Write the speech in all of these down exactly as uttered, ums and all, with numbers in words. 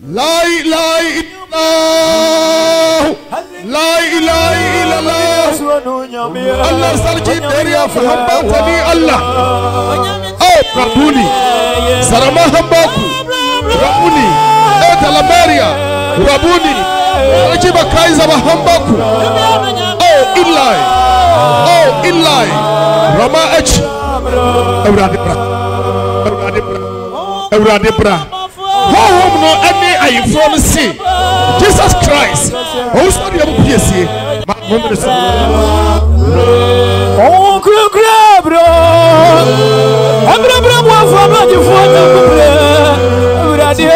La ilaha illallah. La ilaha illallah. Allah sarki dariya fa hambatani Allah. Oh Rabuni. Sarama hambaku. Rabuni. Etalameria. Rabuni. Rajiba kaiza hambaku. Oh Ilahi. Oh Ilahi. Rama H. Euradibra. Euradibra. Euradibra. How home no any I from see Jesus Christ. Oh, sorry, I'm P S C. Oh, crab, bro. I'm a bravo from the photo. Radio,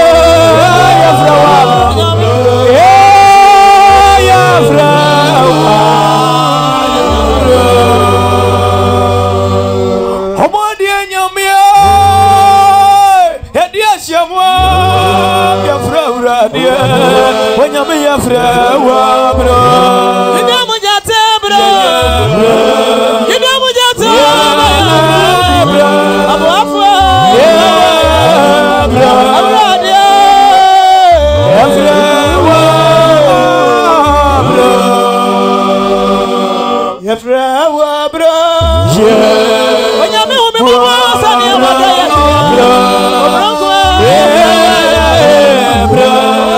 yeah, when you be a friend, bro. You know what you tell, bro. You know what you tell, bro. I'm off, yeah, bro. I'm ready, yeah, bro. Yeah, bro. Yeah. When you be home, I'm sunny, I'm bro. Yeah, bro.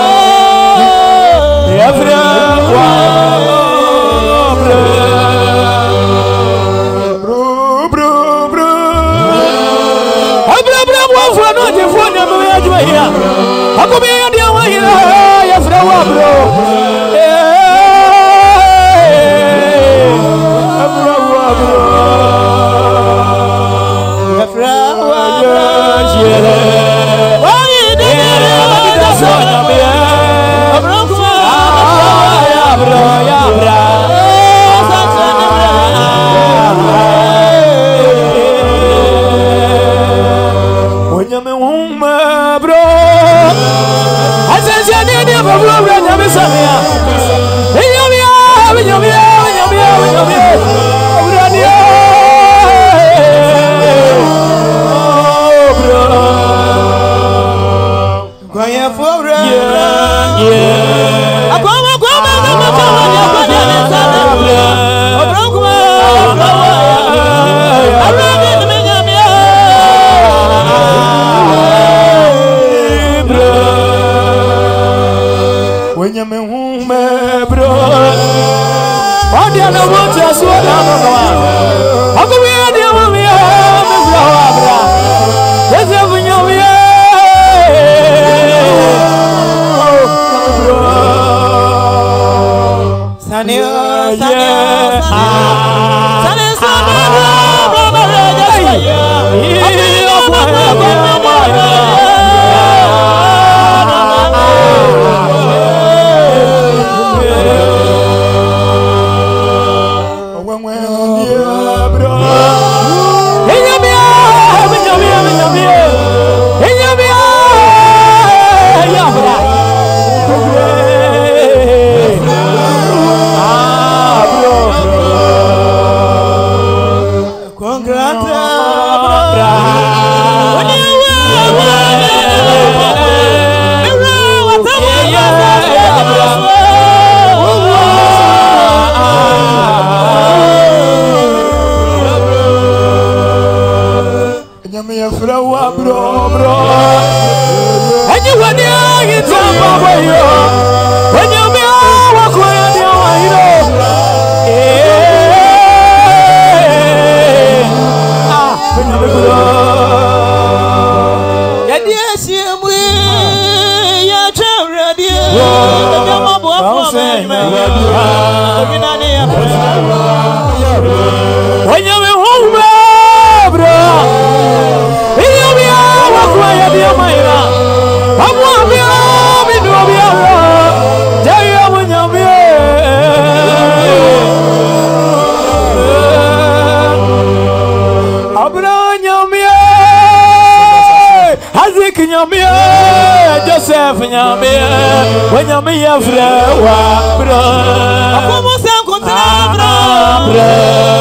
Joseph nyame when you me a friend bro akomo san kontra bro bro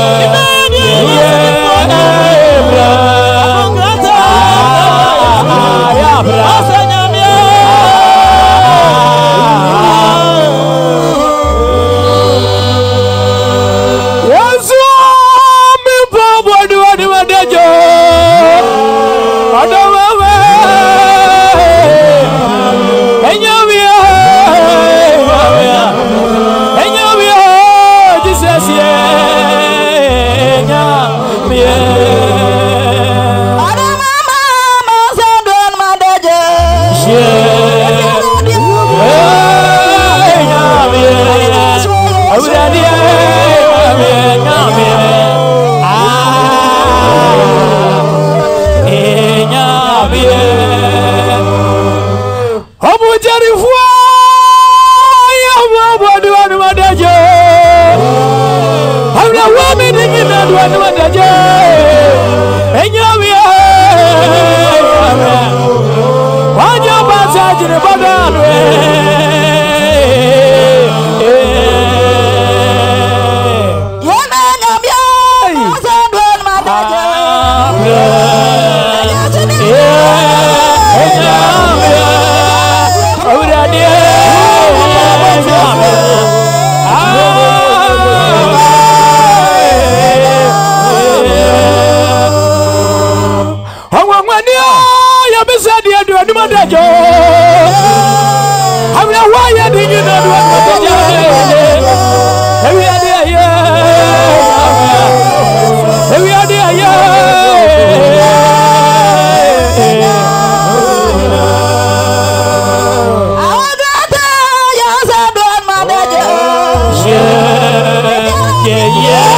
bro congrats ya bro asanyame ni madaje enyamia wanya basa jine badalo Madajo, I'm not wired in you know what Madajo. Every idea, yeah. Every idea, yeah. I want to tell you, I'm doing Madajo. Yeah, yeah, yeah.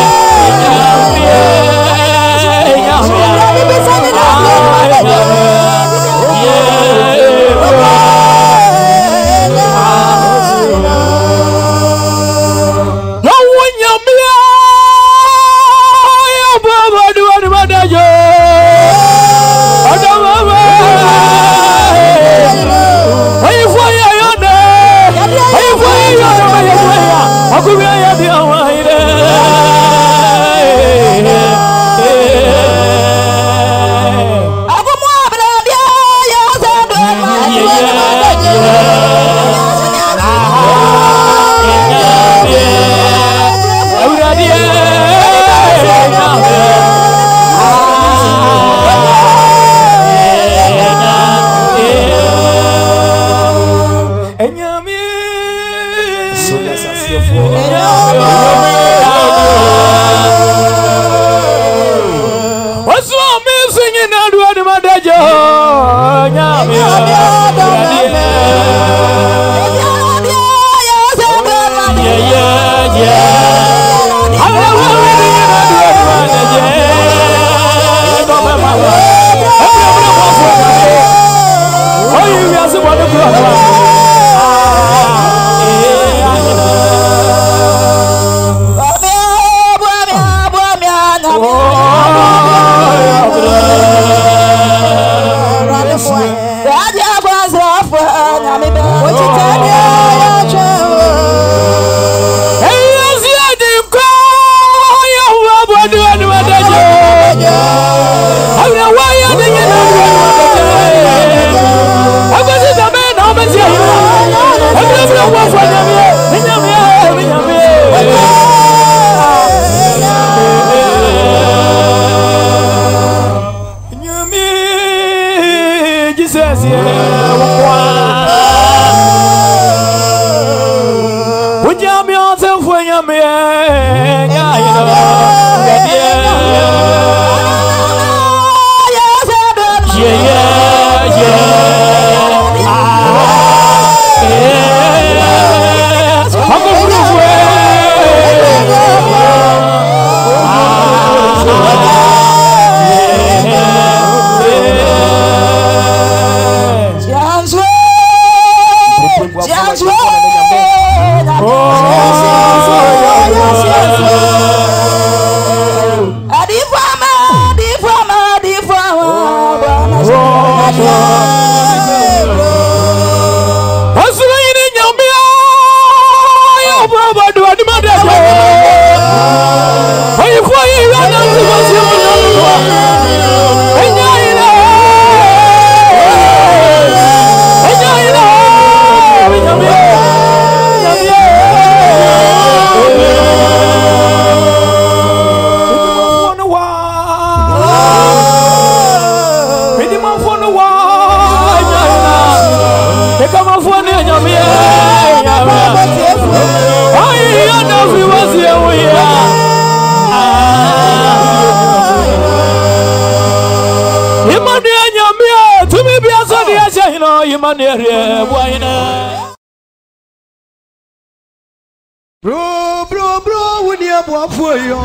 Bro, bro, bro, we need a boy for you.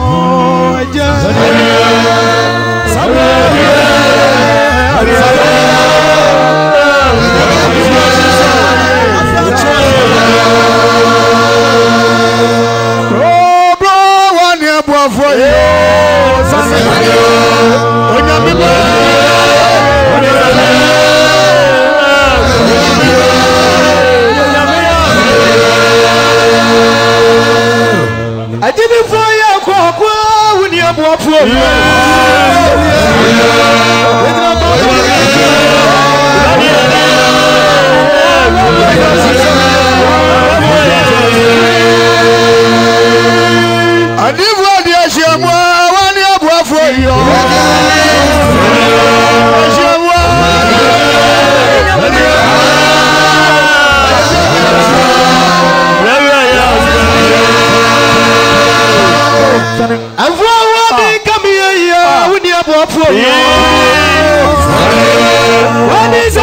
Bro, bro, we need a boy for you. boafo Adivo di ashemwa wani boafo yo ashemwa Avwa wani kamiya ya wani boafo yo wani sa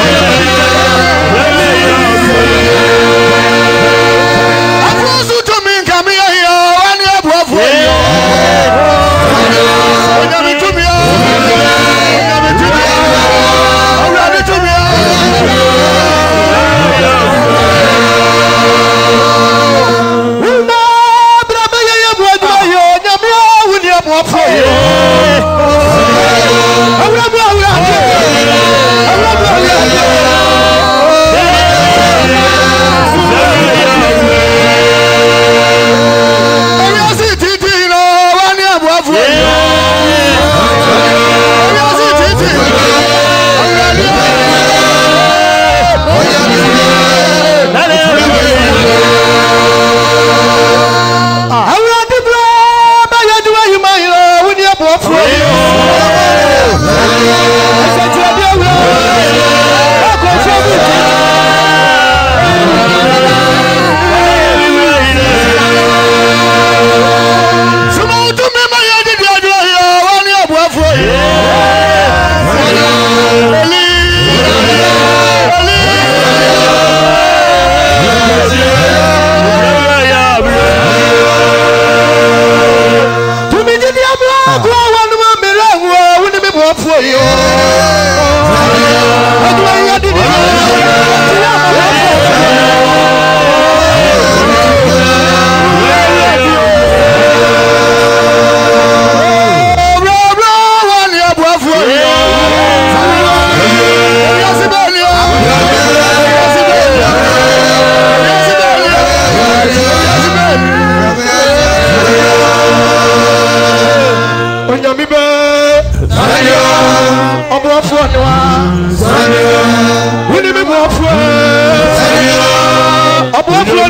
to me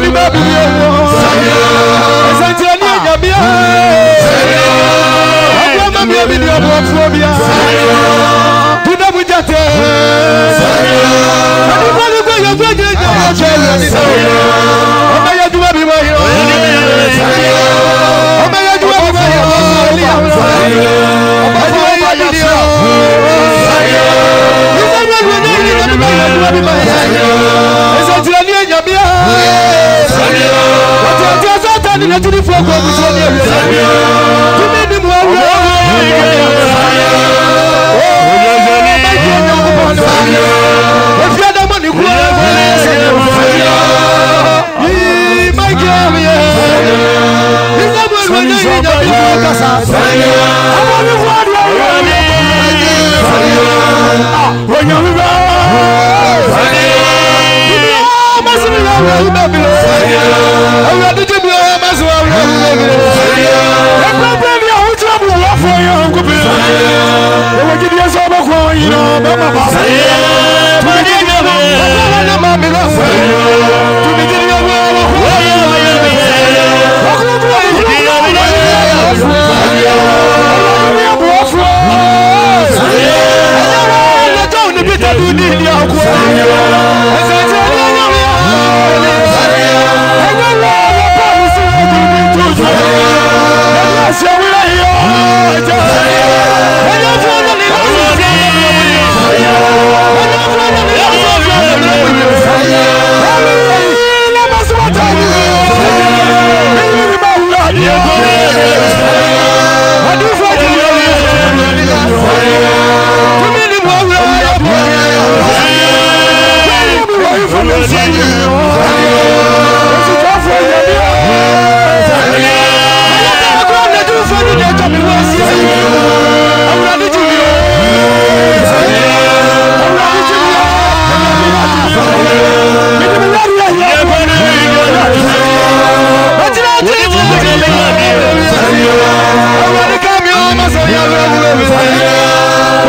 mi baby yo. Esenti ani nyamia. Abia mami obi di obo fobia. Tuda bujate. Ani bali ko yo gbe je je je. Oba ya duwa bi mo yo. Oba ya duwa bi mo yo. Oba ya duwa bi mo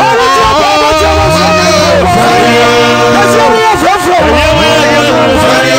Fire!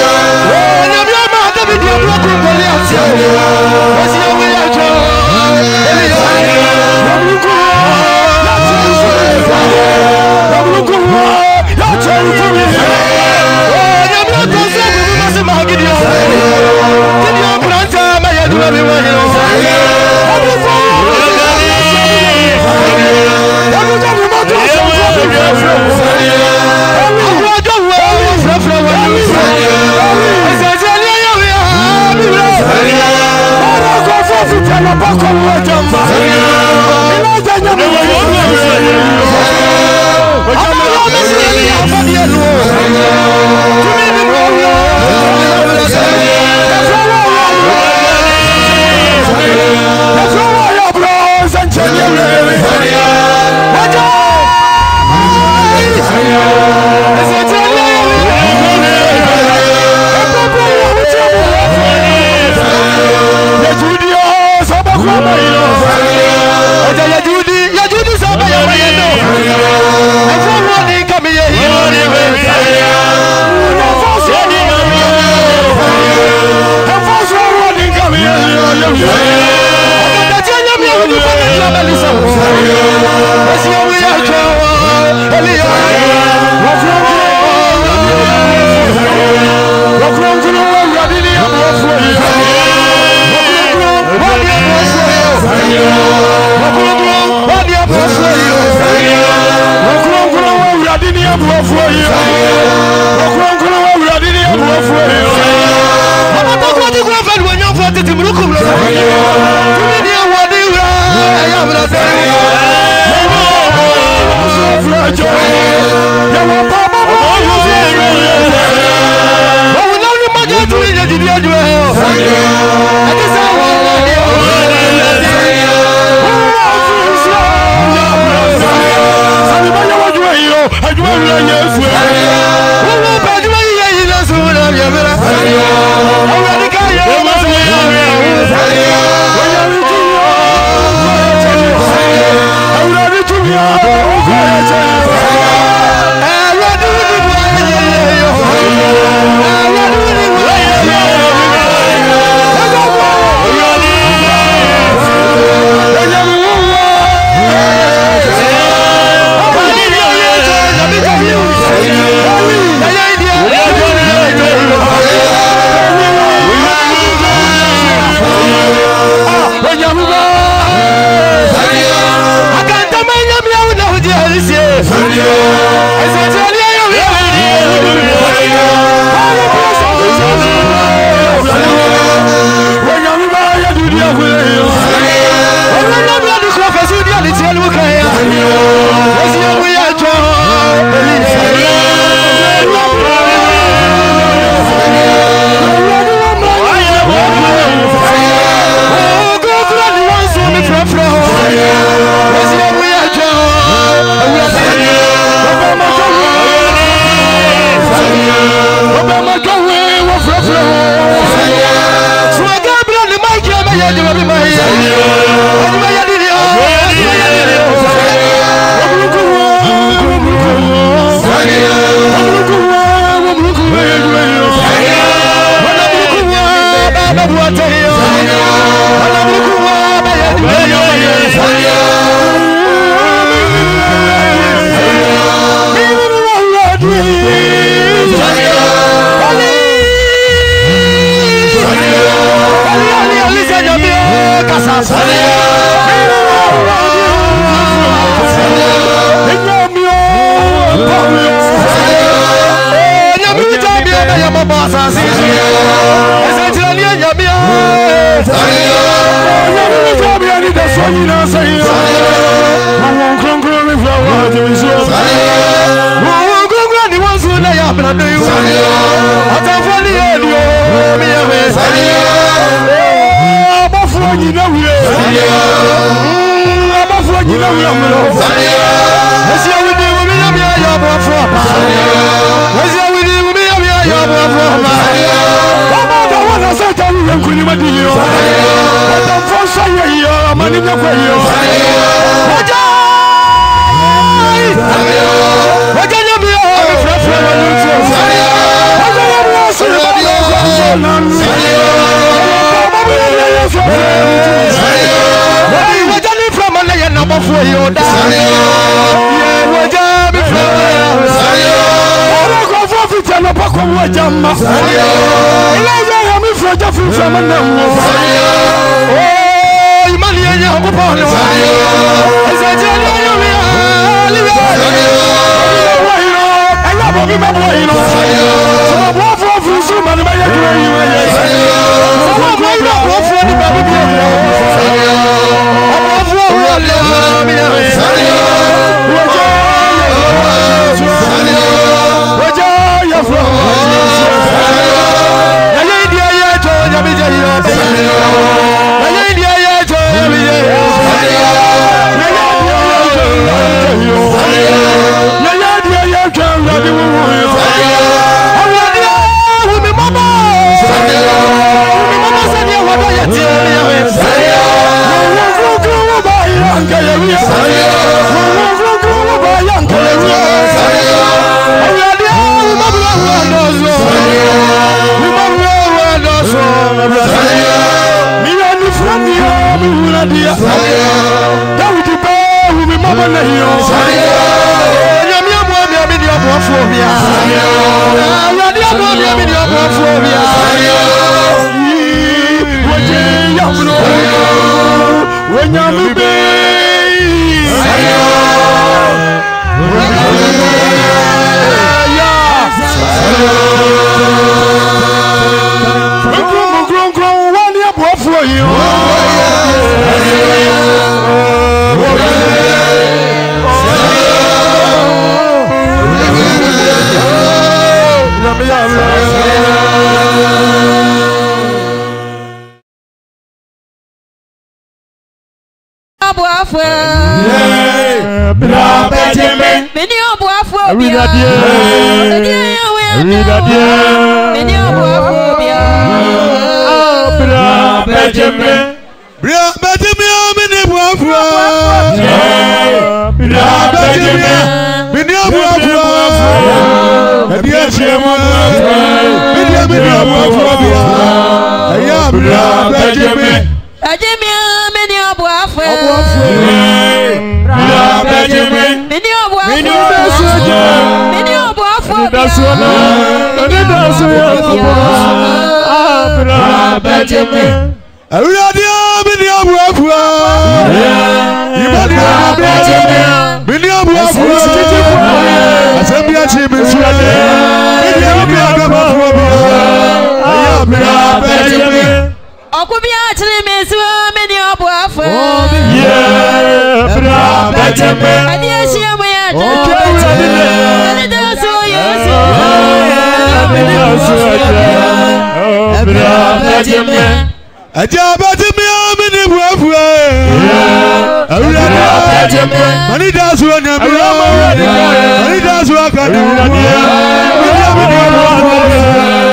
Money does work.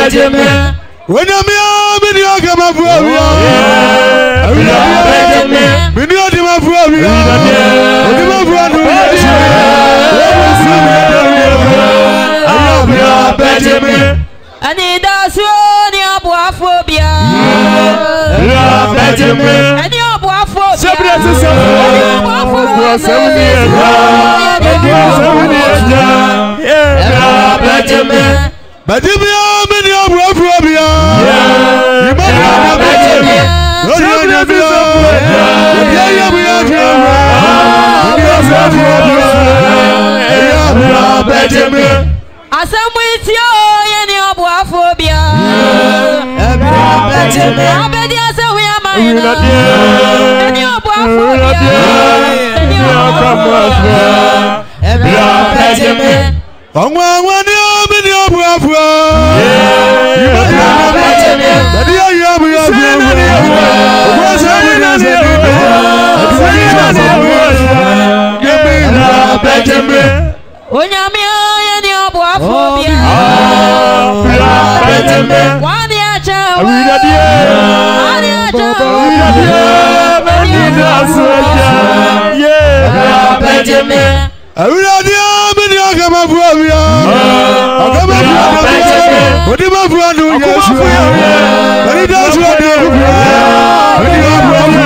Benjamin. When I'm young, when you come up for me, Benjamin. When you come up for me, Benjamin. I need a son of Waphobia. Benjamin. And your Waphobia. Benjamin. But if you are many of Waphobia, you might have Benjamin. Benjamin. As I'm with you, any of Waphobia. Benjamin. I bet you say we are married. Any of Waphobia. Any of Benjamin. On one year, many of Waphobia. You might have Benjamin. But you are Benjamin. Onyamia any of Waphobia. Benjamin. One year child. One year child. Benjamin. I will not hear many of them of Wavia. I come up with Benjamin. What do you want to do? But it does what you do. When you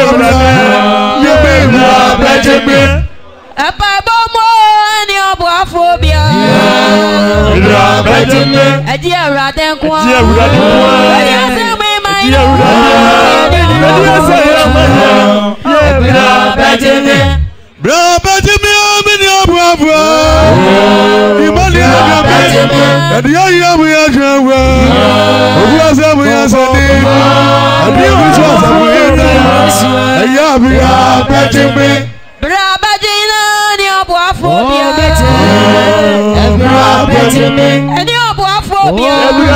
have Benjamin. A Bible any of Waphobia. Benjamin. A dear Radenqua. Benjamin. Bra Benjamin, many of Wavia. You money of Benjamin. And the young we are Jawa. Who was that we are saying? And you was a winner. And you are Benjamin. Bra Benjamin of Waphobia. Benjamin. And you of Waphobia.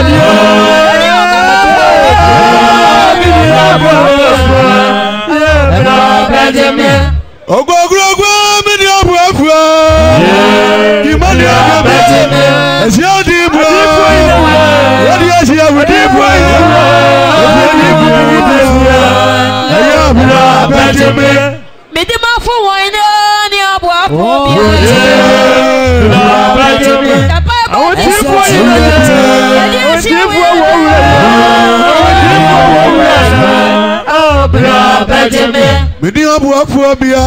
Benjamin. Oh, go, go, go, many of Wavia. You money of Benjamin. As your deep boy. What do you see of a deep boy? Benjamin. Medima for wine any of Waphobia. Benjamin. I want to see for you. Benjamin. Many of Waphobia.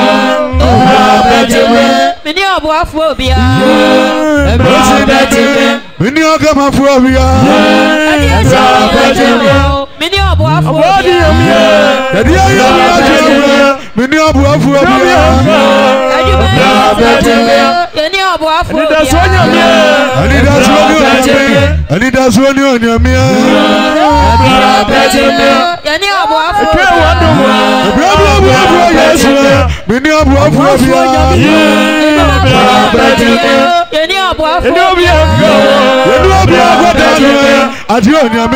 Benjamin. Many of Waphobia. Benjamin. Many of Waphobia. Many of Waphobia. Many of Waphobia. Any of Waphobia. I need that's one you on your mirror. Any of Waphobia. Many of Waphobia. Any of Waphobia. I do on your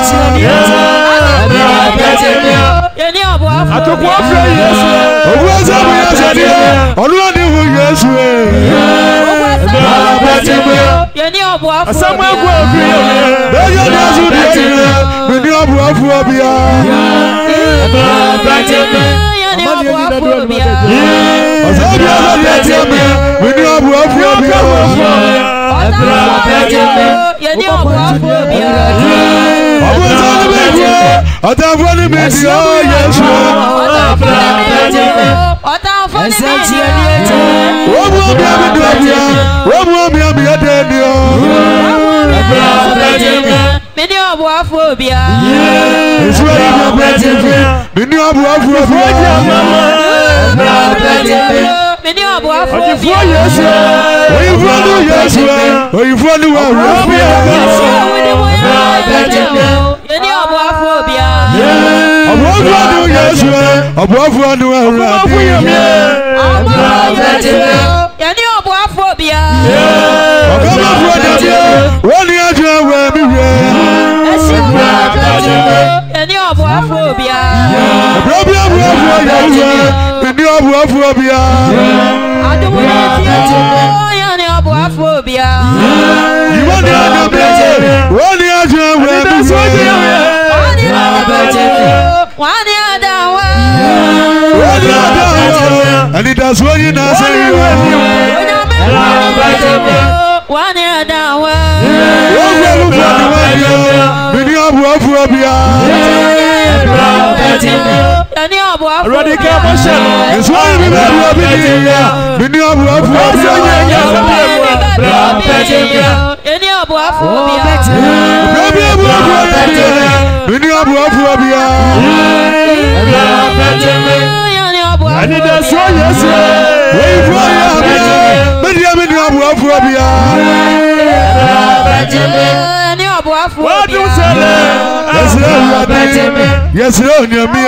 Any of Waphobia. Any of Many of Waphobia. It's ready, Benjamin. Many of Waphobia. Many of Waphobia. Are you running? Yes, are you running? Any of Waphobia. I'm running. Yes, I'm running. Any of Waphobia. One year, Any of Waphobia. problem Any of Waphobia. I don't want to any of Waphobia. You want to one year. One adawa. One adawa. And it does what you know say you are. One adawa. Many of what will be Any of what radical motion. It's why we will be here. Many of what will be any of what many of what will be I need a soul, yes, wait for you. Many of many of what will be any of what what do you say? Yes, no, near me.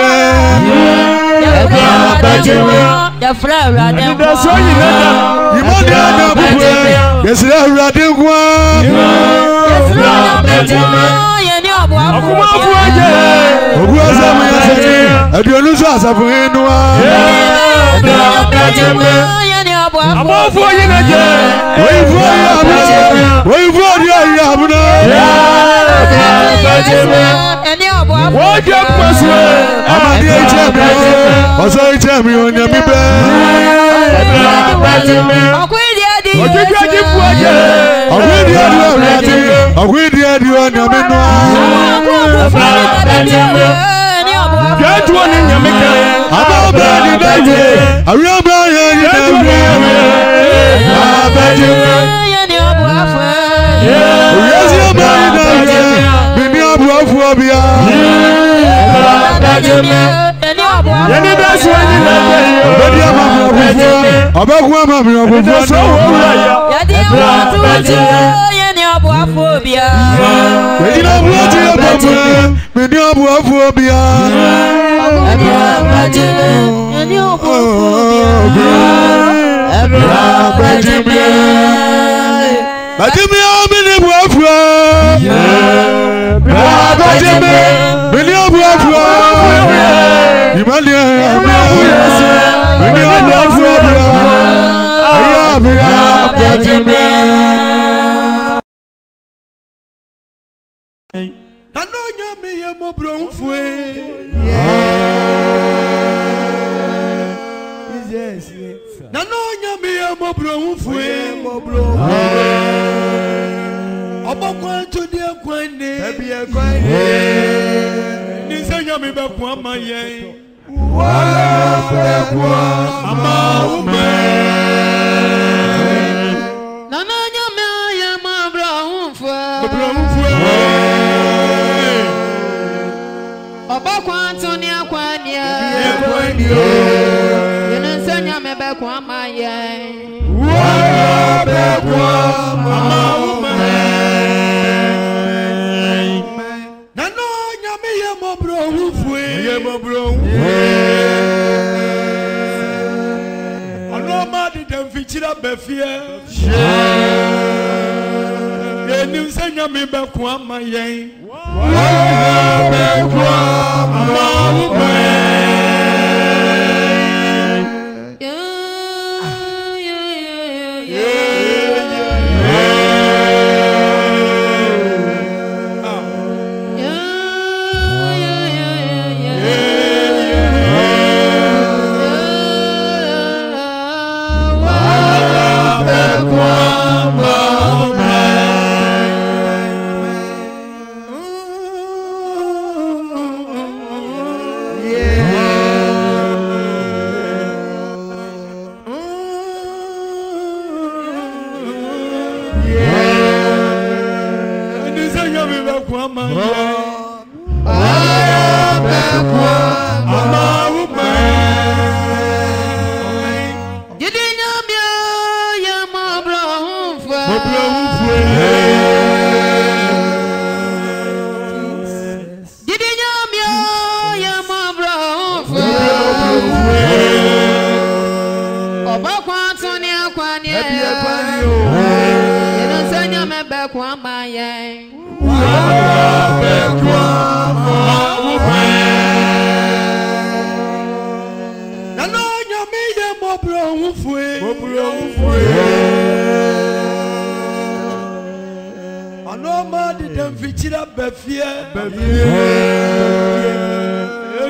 The flower, that's all you know. You want to yes, I didn't want. I do lose us of anyone. I'm all for you. Wait for you. Wait for you. What your person? I'm a dear champion. Also, a champion on your bed. What did you give for you? I will hear you on your bed. Get one in your maker. I'm all bad in that way. I will buy you. I'm bad in yes, you're bad in that way. Phobia. Any that's when you know. About one of your phobia. When you know what you're about, when you're about phobia. But you may have been a waffle. Yeah, but you may be a waffle. You might have been a waffle. I have been a waffle. I know you may have a brown way. Yes, yes. Na no nyame ya mobro mfue mobro obokwan to de kwande ebi e kwande ni se nyame be kwa mayen wa be kwa ama ume na no nyame ya mobro mfue mobro mfue obokwan to de kwande e kwande me be kwa maye wa be kwa mama ume na no nyame ye mobro hufue ye mobro ono ma de demfichira befie ye nim se nyame be kwa maye wa be kwa mama ume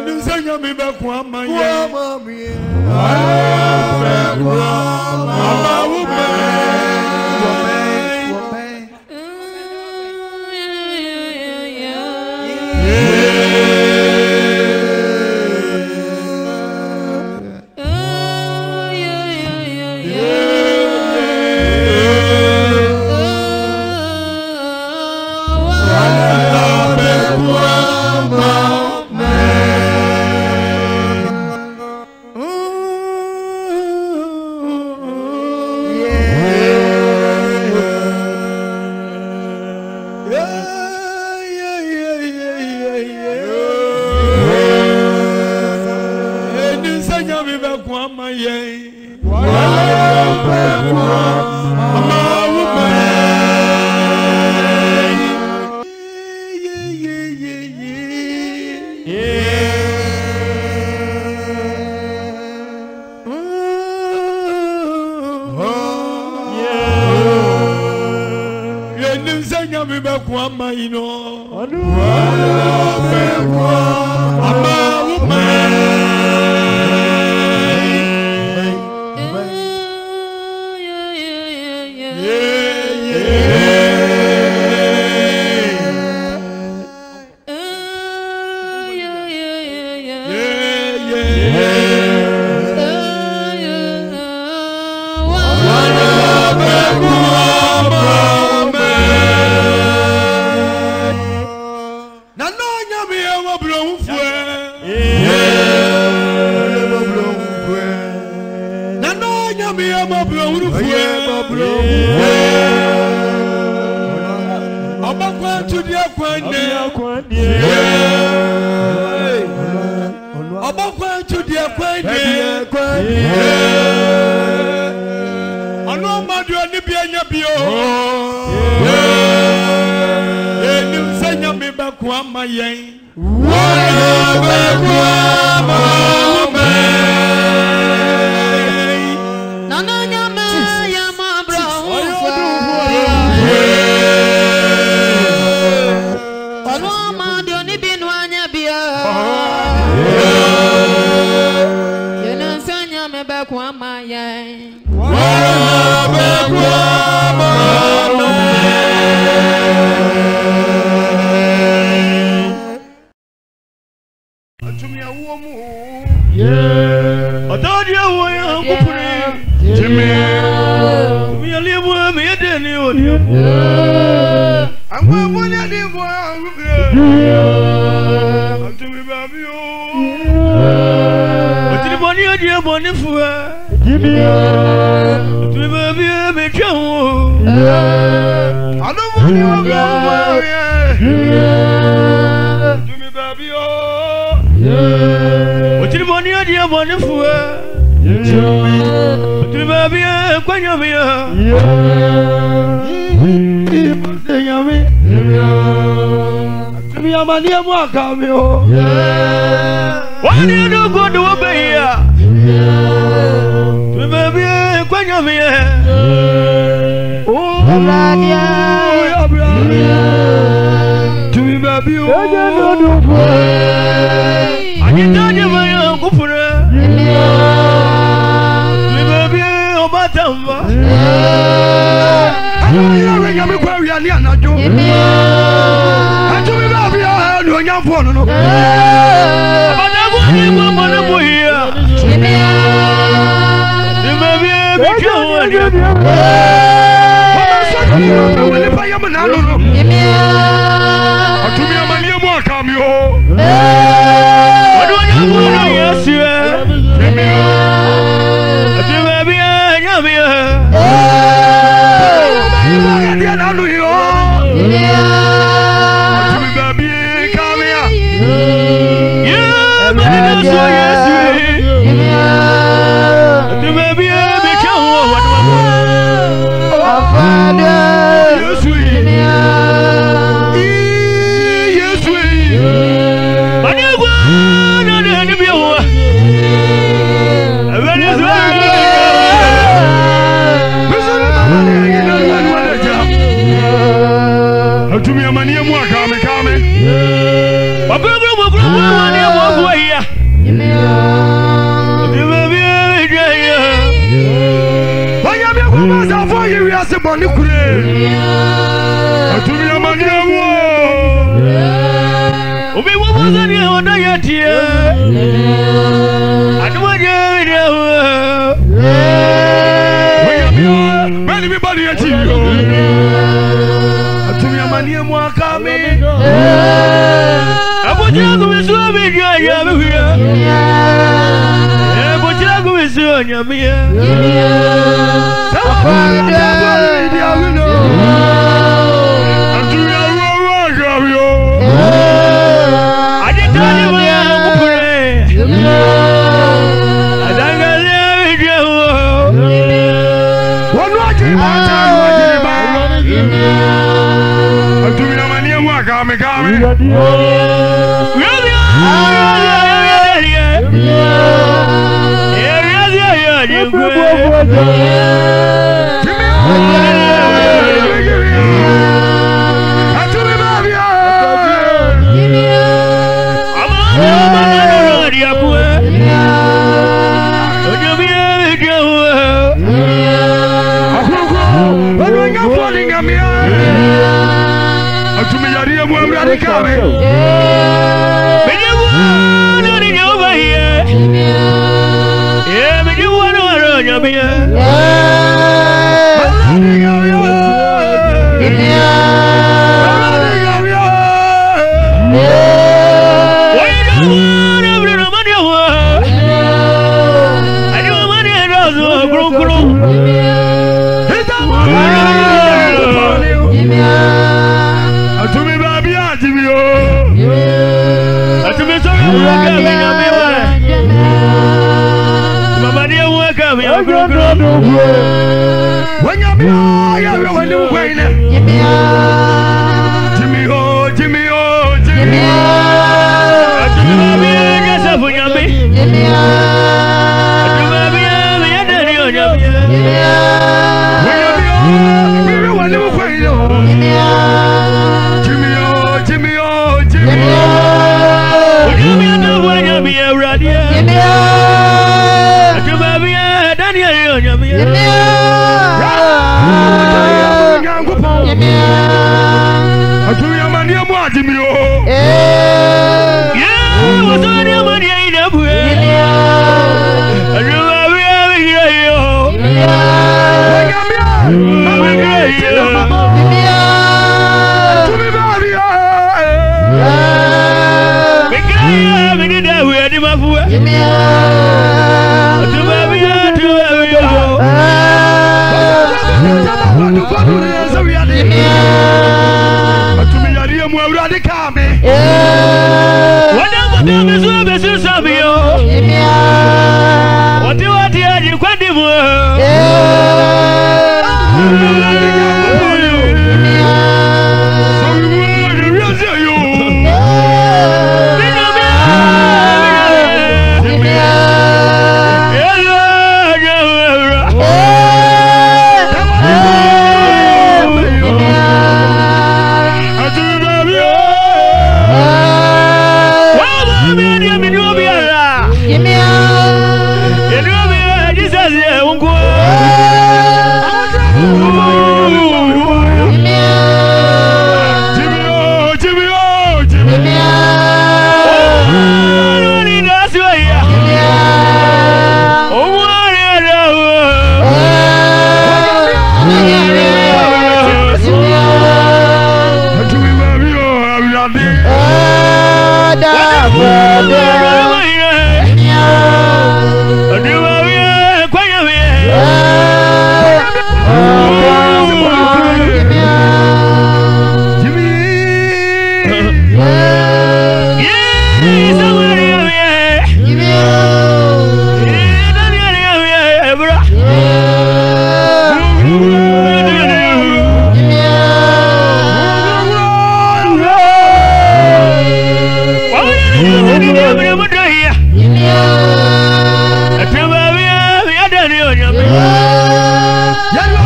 Enisanya mi be kwa ma ye. Kwa mi. Mama wo be. Ogro ogro wani wo wo ya. Baby ya. Oya mi ko ma sa fo yi wi ase boni kure. Atumi amani awo. Obi wo wo za ni o na ya tie. Adwo je wi ya. Oya mi mani mi bani ya ti yo. Atumi amani mu aka mi. Abojira ko mi so mi ya ya mi ya. Abojira ko mi so nya mi ya. Sawa ya ya ya wi no. Atumi awo wa ya yo. Ade tani mo ya ko pure. Adanga le wi ya wo. Wonu aji ba ta aji ba. Atumi amani mu aka mi ka mi. Atumi yari mu amra ka me. Atumi babi atimi yo. Atumi so ka me na me wa. Mama ni wo ka me ogro ogro. Wanya mi ya we wani kwene. Jimi ho, Jimi ho, Jimi. Atumi babi ya sa fu nya me. Atumi babi ya me ya dani o nya me. Wanya mi ho, we wani kwene. Jimi ho, Jimi ho, Jimi. Atumi ya do wanya me ya radio. Atumi babi ya dani o nya me. Atumi amani mu adimi yo. Yeah, what's on your money in a way? I know I will hear you. Atumi babi yo. Because I have been in that way, I'm a fool. To baby, to Atumi yari mu awura de ka me. Whatever them is over, so Sabio. What do you want to hear? You can't do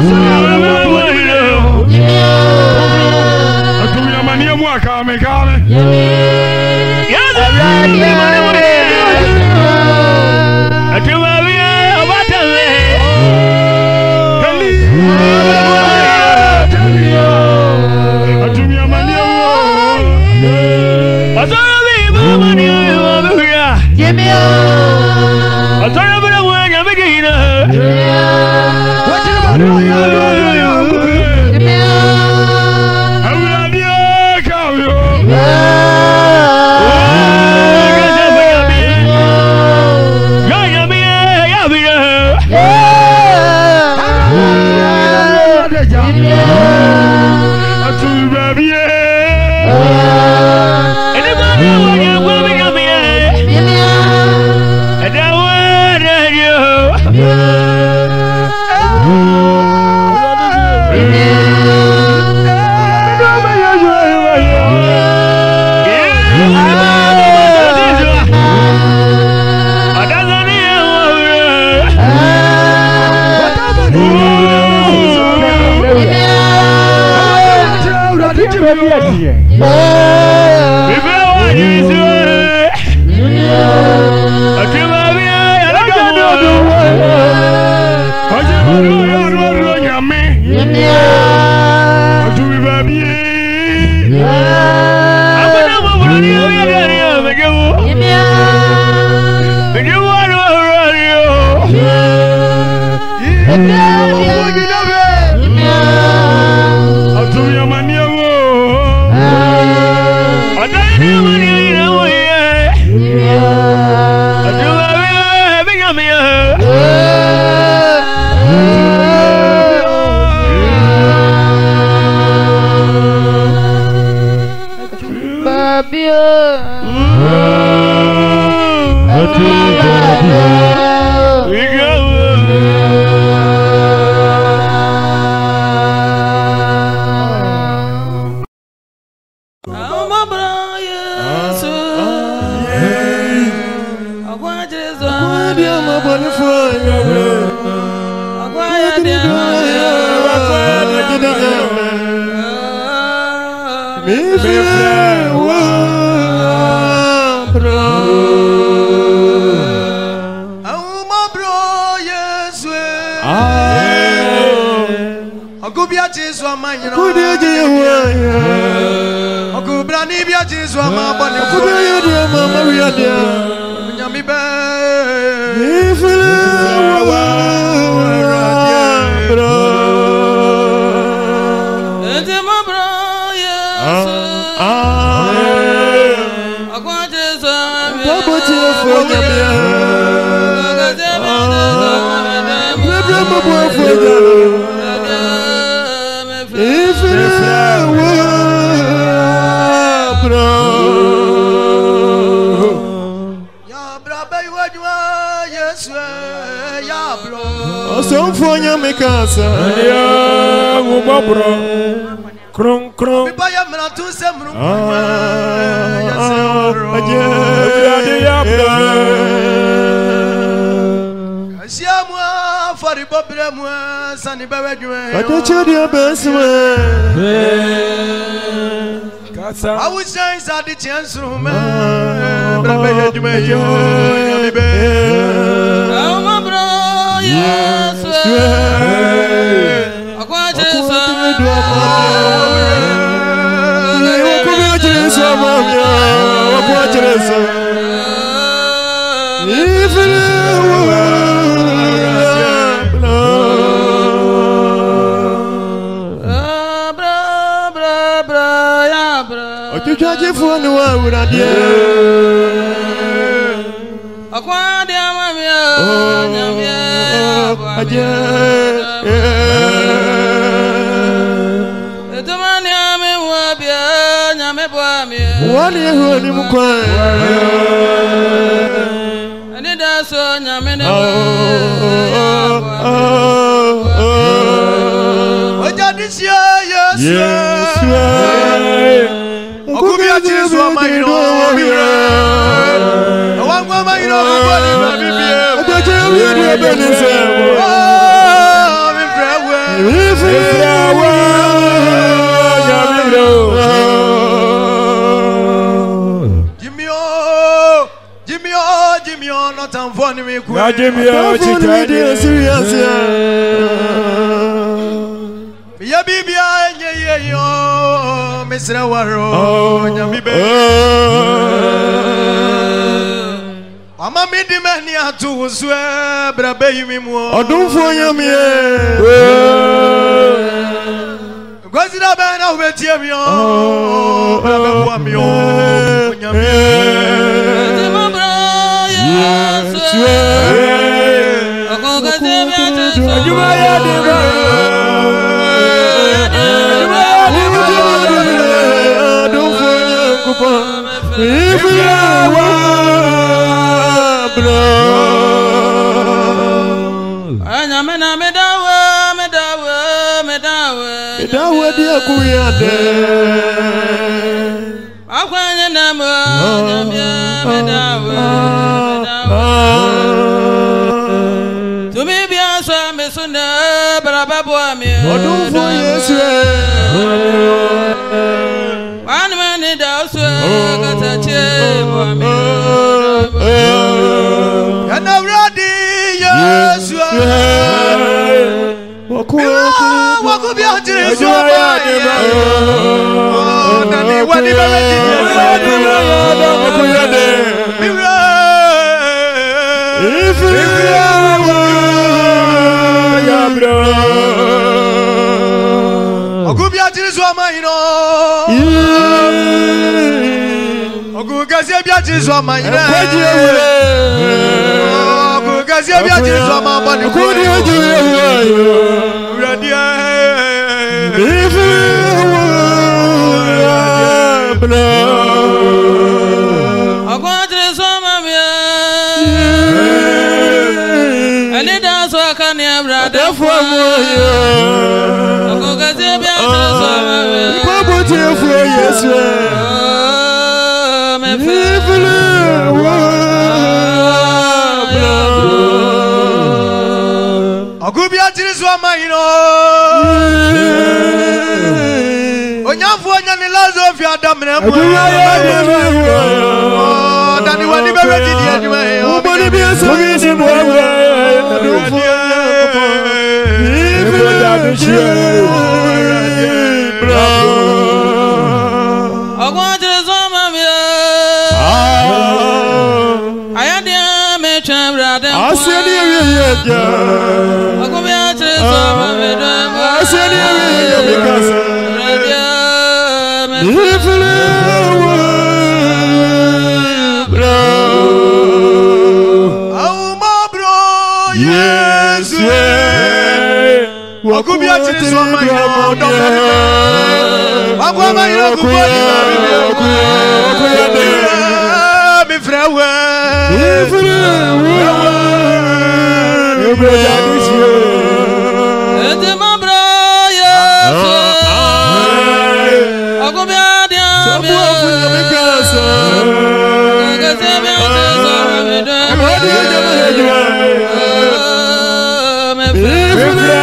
Atumi amani mu aka me ka me. not unfunny me. Rajimia Chitani serious. Ya bibia nye yo Mister Waro nyamibe. Ama midi mani atu swe brabe yimi mu. Odunfo yamie. Gwazira bana ubetie mi o. Brabe kwa mi o nyamie. Timabra ya swe. Akogaze mi atu. Ajuma ya deba. Anya mena medawe medawe medawe medawe dia kuyade akwanye namo nyamya medawe tumi bia so mesuna barababo ami odunfo yesu wan mani da so katache bo ami yana ready yesu wako bia jiri so ba oh nani wani ba ready wako yade mira ifria ya bro wako bia jiri so ma ino wako gazi bia jiri so ma ino wako gazi bia jiri so ma ba ni ko ni oju ready akwatre so mamia ani da so kan ya brada fo moyo akogaze bia so mamia ko bote fo yesu me fe Agubia jirisu amaino Onyafu onyani lazo fi adamne mu Dani wani bebe didi anyway Uboni bi so bi si mo we Adufo Ibu da bi shi akwatre so mamia ayade me twa brada Aseni yeja akobia tre so mamia Aseni yeja because Ifle bro Au ma bro Yesu Agubia jirisu amaino Agwa amaino kuboni mi frewe Ifle Ibro jadisio ete mabra yesu akobia dia Sabu afunya mikasa akaze bia so mamia Amadi jama hejwa me fe Ifle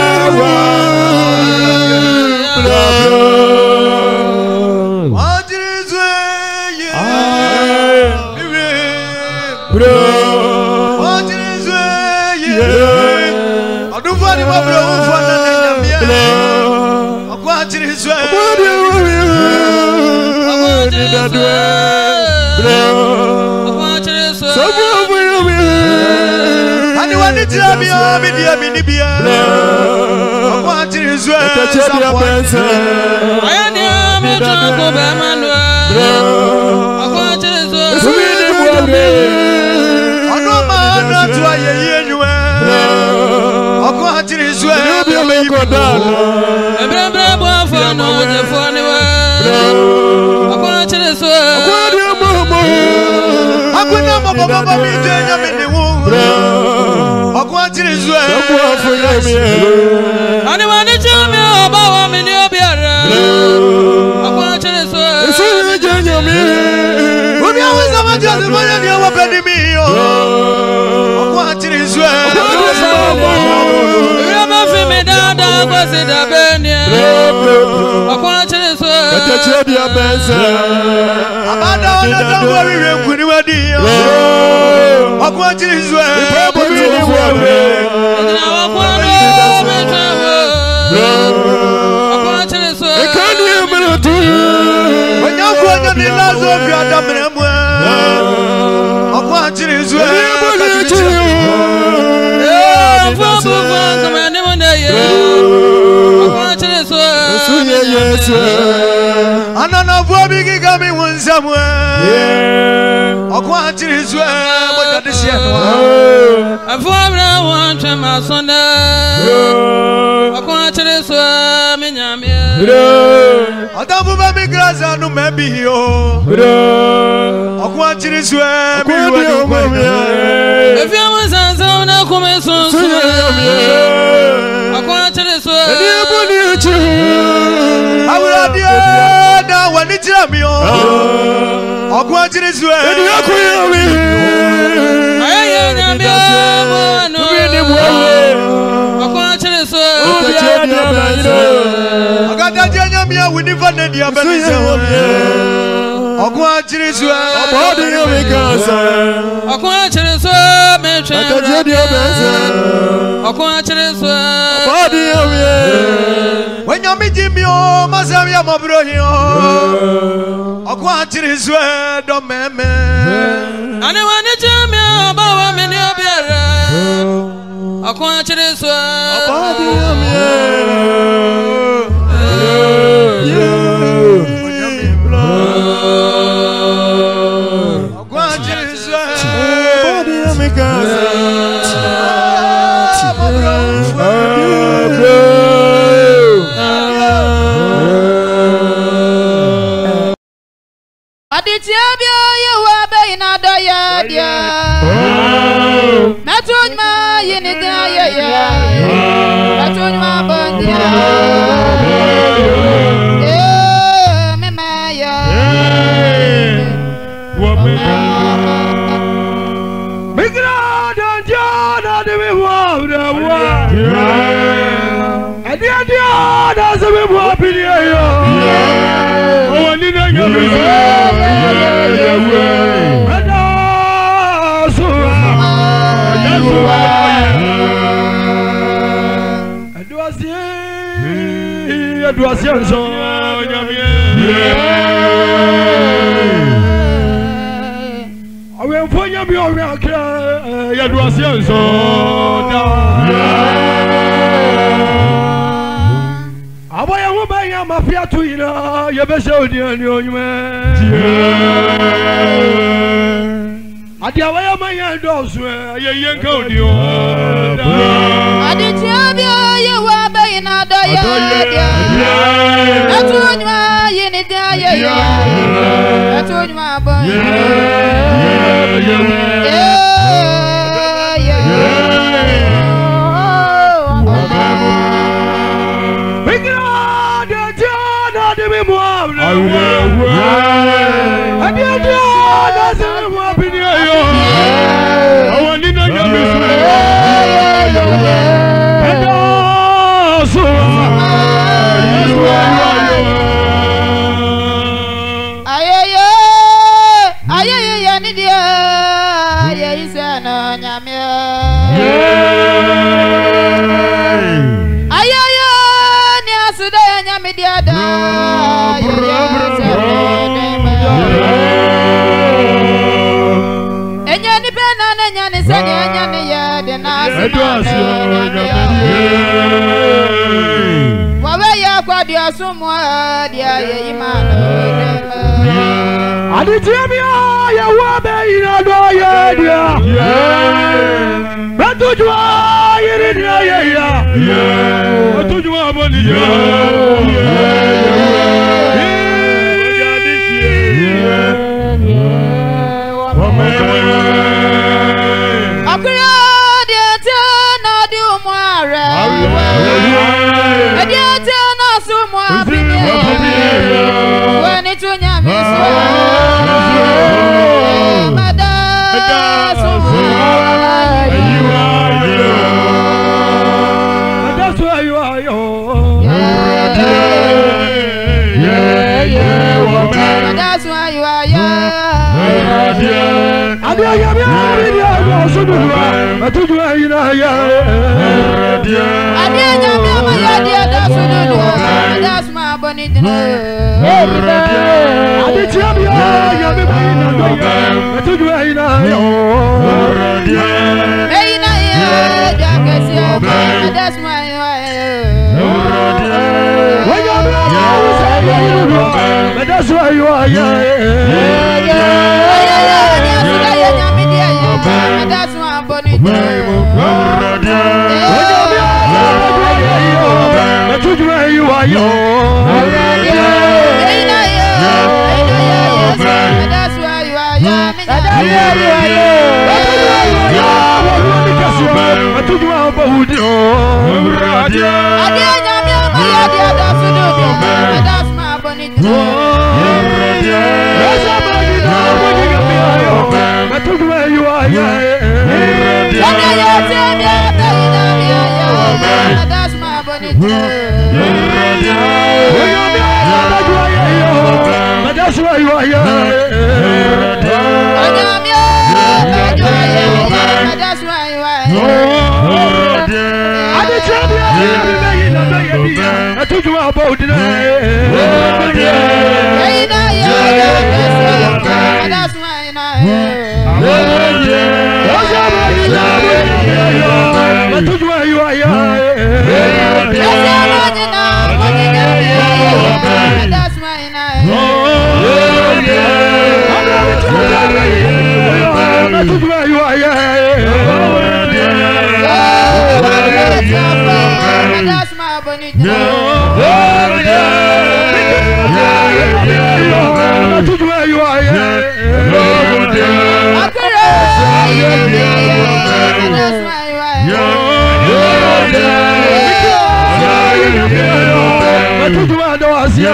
Wajirisu ye Bro Wajirisu ye Adufa ni mabro ufa na nyamia Akwa jirisu akwatre so Ani wani tirami o mi dia mi ni bia Akwa jirisu ayade me twa ko be manwa akwatre so Ano ma na tu aye yenywe Akwa jirisu ebra bra bo afo no de fo ni wa akwatre so Akuna mo baba baba mi denya mi ni wu Akwa jirisu ani wani chame oba wa mi ni obiara akwatre so Obi awo sama jodi mo ni owo pe ni mi yo Akwa jirisu ira ma fi mi dada kwa se da benia akwatre so Abada ona do wori re nkuni wadi yo Aquantirizwe. Anana bobigi gami wonsamwe Aquantirizwe moja disienwa Afobra wancha masonda Aquantirizwe minyamye Adabu babi graza no mebiyo Aquantirizwe miwe If you was on na kumeso Aquantirizwe Awuradia da wanitira miyo Aquantirizwe Aye nyamye wano Aquantirizwe Agata nyamye winifa ne dia benise Aquantirizwe Aquantirizwe meche Aquantirizwe When you meet him, you must have your mobile. Aquantirizwe do meme. Ane wane jamia bawa meni obiara Aquantirizwe Aditya you were being a doya dia. Natun ma yini dia ya ya. Natun ma bandia. Eh me ma ya. Migra dan jana de me wa da wa. Adia dia da se me wa pili yo. Oh ni na ya me. Mafia to you know, you better show the new man. I did away my young dogs where you young go. I did you were being a doya. Natun ma yini dia ya ya. Natun ma bandia. Wawaya kwa dia sumwa dia ye imano. Aditimia ya wabe ina do ya dia. Batujwa yiri dia ya ya. Batujwa boni ya. When it's on your miss, that's why you are your. Yeah, yeah, that's why you are young. I Sudua, Matujua Inaya. Adianya mama ya dia da Sudua, das ma bonita. Adichia ya me Matujua Inaya. Eina ya jagasia, das ma ya. That's why you are here. That's why I'm born in That's why you are here. That's why you are here. That's my bonnet. That's why you are here. That's why you are here. I did tell you I told you about it. That's why you are here. I told you why you are here. That's why you are here. I told you why you are here. That's my bonnet. I told you why you are here. That's why you are here. I told you why I was here.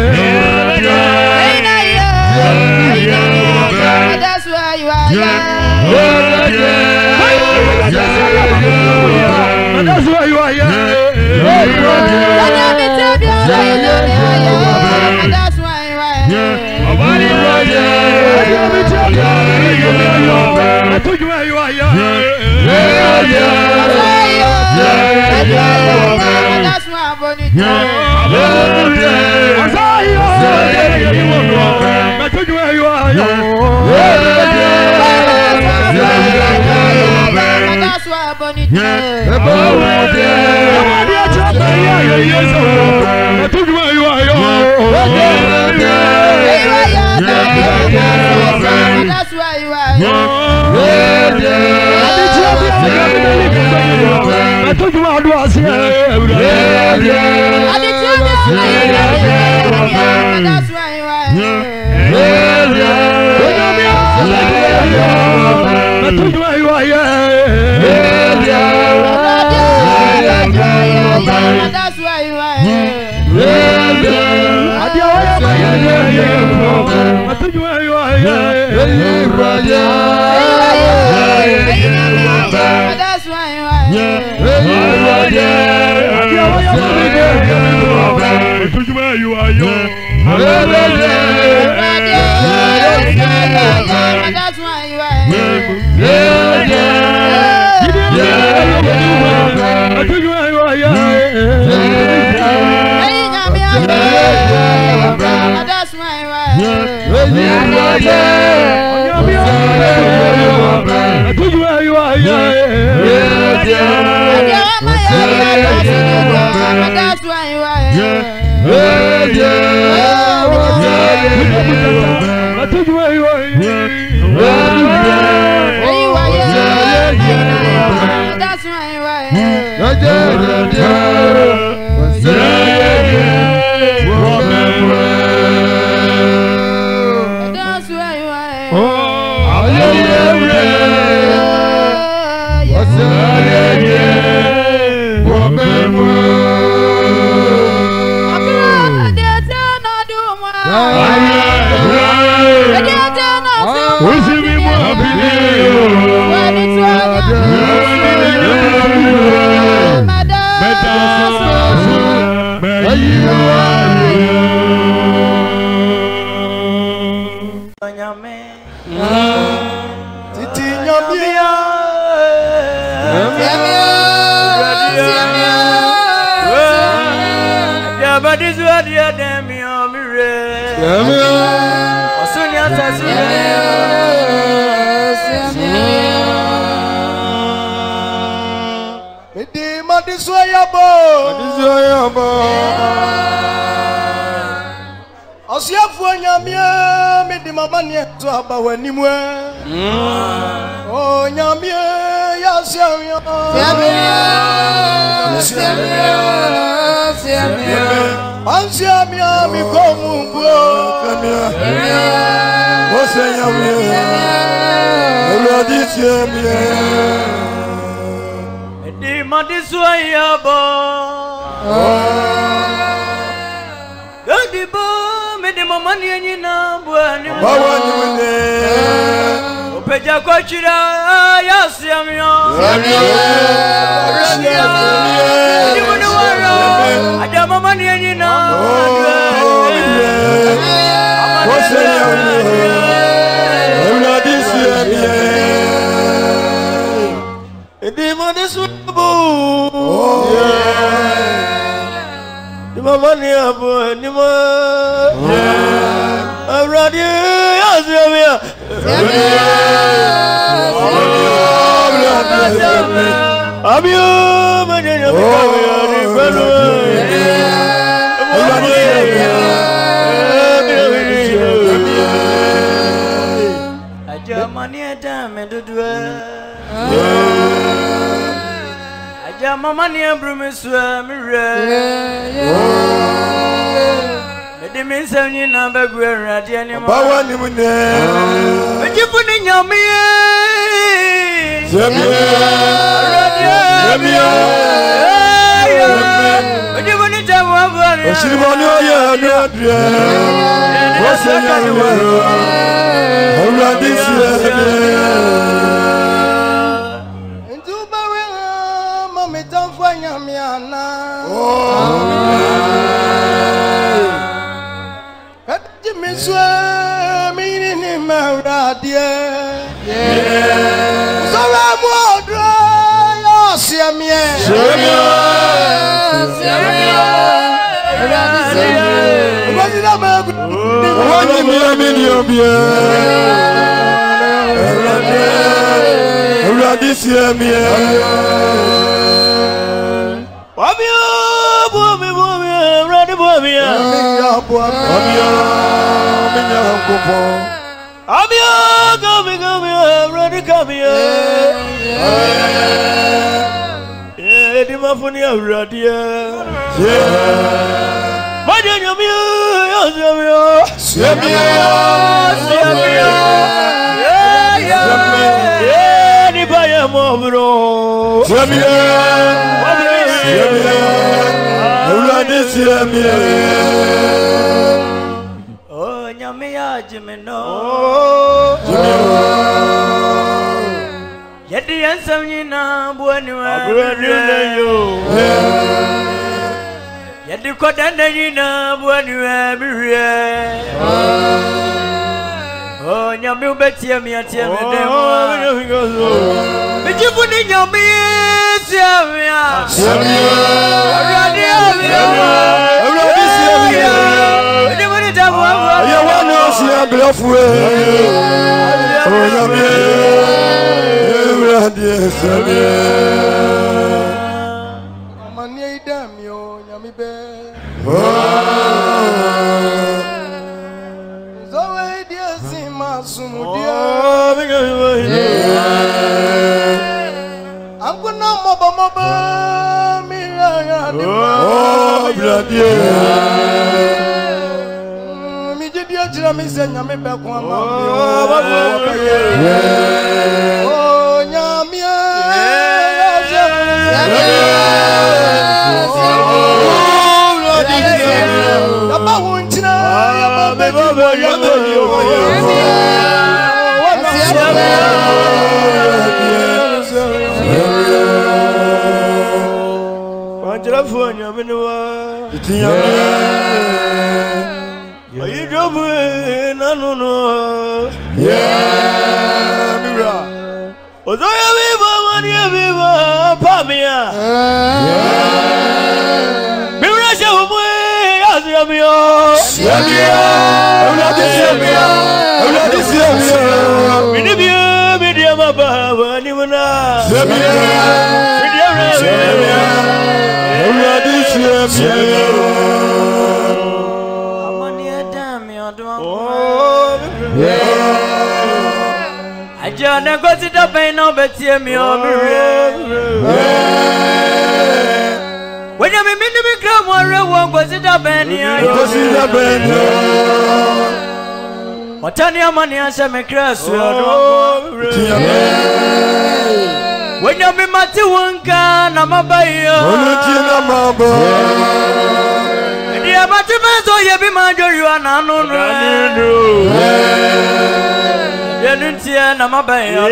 That's why you are here. That's why you are here. That's why you are here. I told you why you are here. That's why I'm born in I told you where you are. That's why I'm born in I told you where you are. That's why you are here. I told you I was here. That's why you are here. I told you where you are here. That's why you are here. I told you where you are here. That's why you are here. I told you where you are here. That's why you are here. I told you where you are here. That's why you are here. I told you where you are here. That's why you are here. I told you where you are here. That's why you are here. That's why you are Titi nyamia Ya badi zwa dia dem yo mire. Osunya tasire. Midi madi soyabo. Madi soyabo. Osiafu nyamia midi mamani to abawani mu. Oh nyamia ya siamia. Siamia. Siamia. Siamia. Ansiamia mi komungu. Siamia. Ose nyamia. Olodi siamia. Midi madi soyabo. Gadi bo midi mamani nyina bwani. Bawani mune. Opeja kwa chira ya siamia. Siamia. Midi mune wara. Ada mamani nyina. Ose nyamia. Olodi siamia. Midi madi soyabo. Mama ni abo ni ma Aradi Azamia Abio Manya Mika ni bano Ajamani ada medudwa Ya mama ni abrumiswa mire. Mede minsanyi na bagwe radio ni ma. Bawa ni mune. Mejibu ni nyami. Semia. Radio. Semia. Mejibu ni jawa bari. Oshiribani oya radio. Osenya ni wa. Oladi semia. Nyamiana oh Kati miswe mini ni mawradie Zola mwodra yo siamie Siamie Siamie Siamie Wazila magu Wani miamini yobie Wradi siamie Wabia, wabia, wabia, ready, wabia. Wabia, wabia, wabia, wabia. Wabia, wabia, wabia, ready, wabia. Eh, di mafuni ya uradia. Wabia, wabia, wabia. Wabia, wabia. Eh, di baya mabro. Wabia, wabia. Oh, nyame ya jimeno. Yedi yansam nyina buani wa. Yedi kodanda nyina buani wa birie. Oh, nyame ubetia mi atia me demwa. Mejibu ni nyame siamia. Siamia. Aradi amia. Aradi siamia. Ni mani tabu ava. Ya wana siamia fue. Oh nyame. Aradi siamia. Amani idamio nyame be. Zoe dia sima sumudia. Anguna moba moba miraya di oh bradie mi jedia jira mi senya mi be kwa ma oh nyamia ya ba wonchina ya ba be bo ya be Jrafanya menwa itinyame ayidobu nanuno yeah mira ozoya biba mani biba Mirasha umwe azamio. Semia. Ewurade semia. Ewurade semia. Minibia media mababa ni muna. Semia. Media semia. Ewurade semia. Amani adami odwa. Aja na gosi da ben no betie mi obire. When you mean to be come or one gosi da ben ya. Gosi da ben. Watani amani asha me krasu no. When you be mati wonka na mabayo. Oluti na mabo. Dia mati mezo ye bi manjori ana no no. Ya nuntia na mabayo.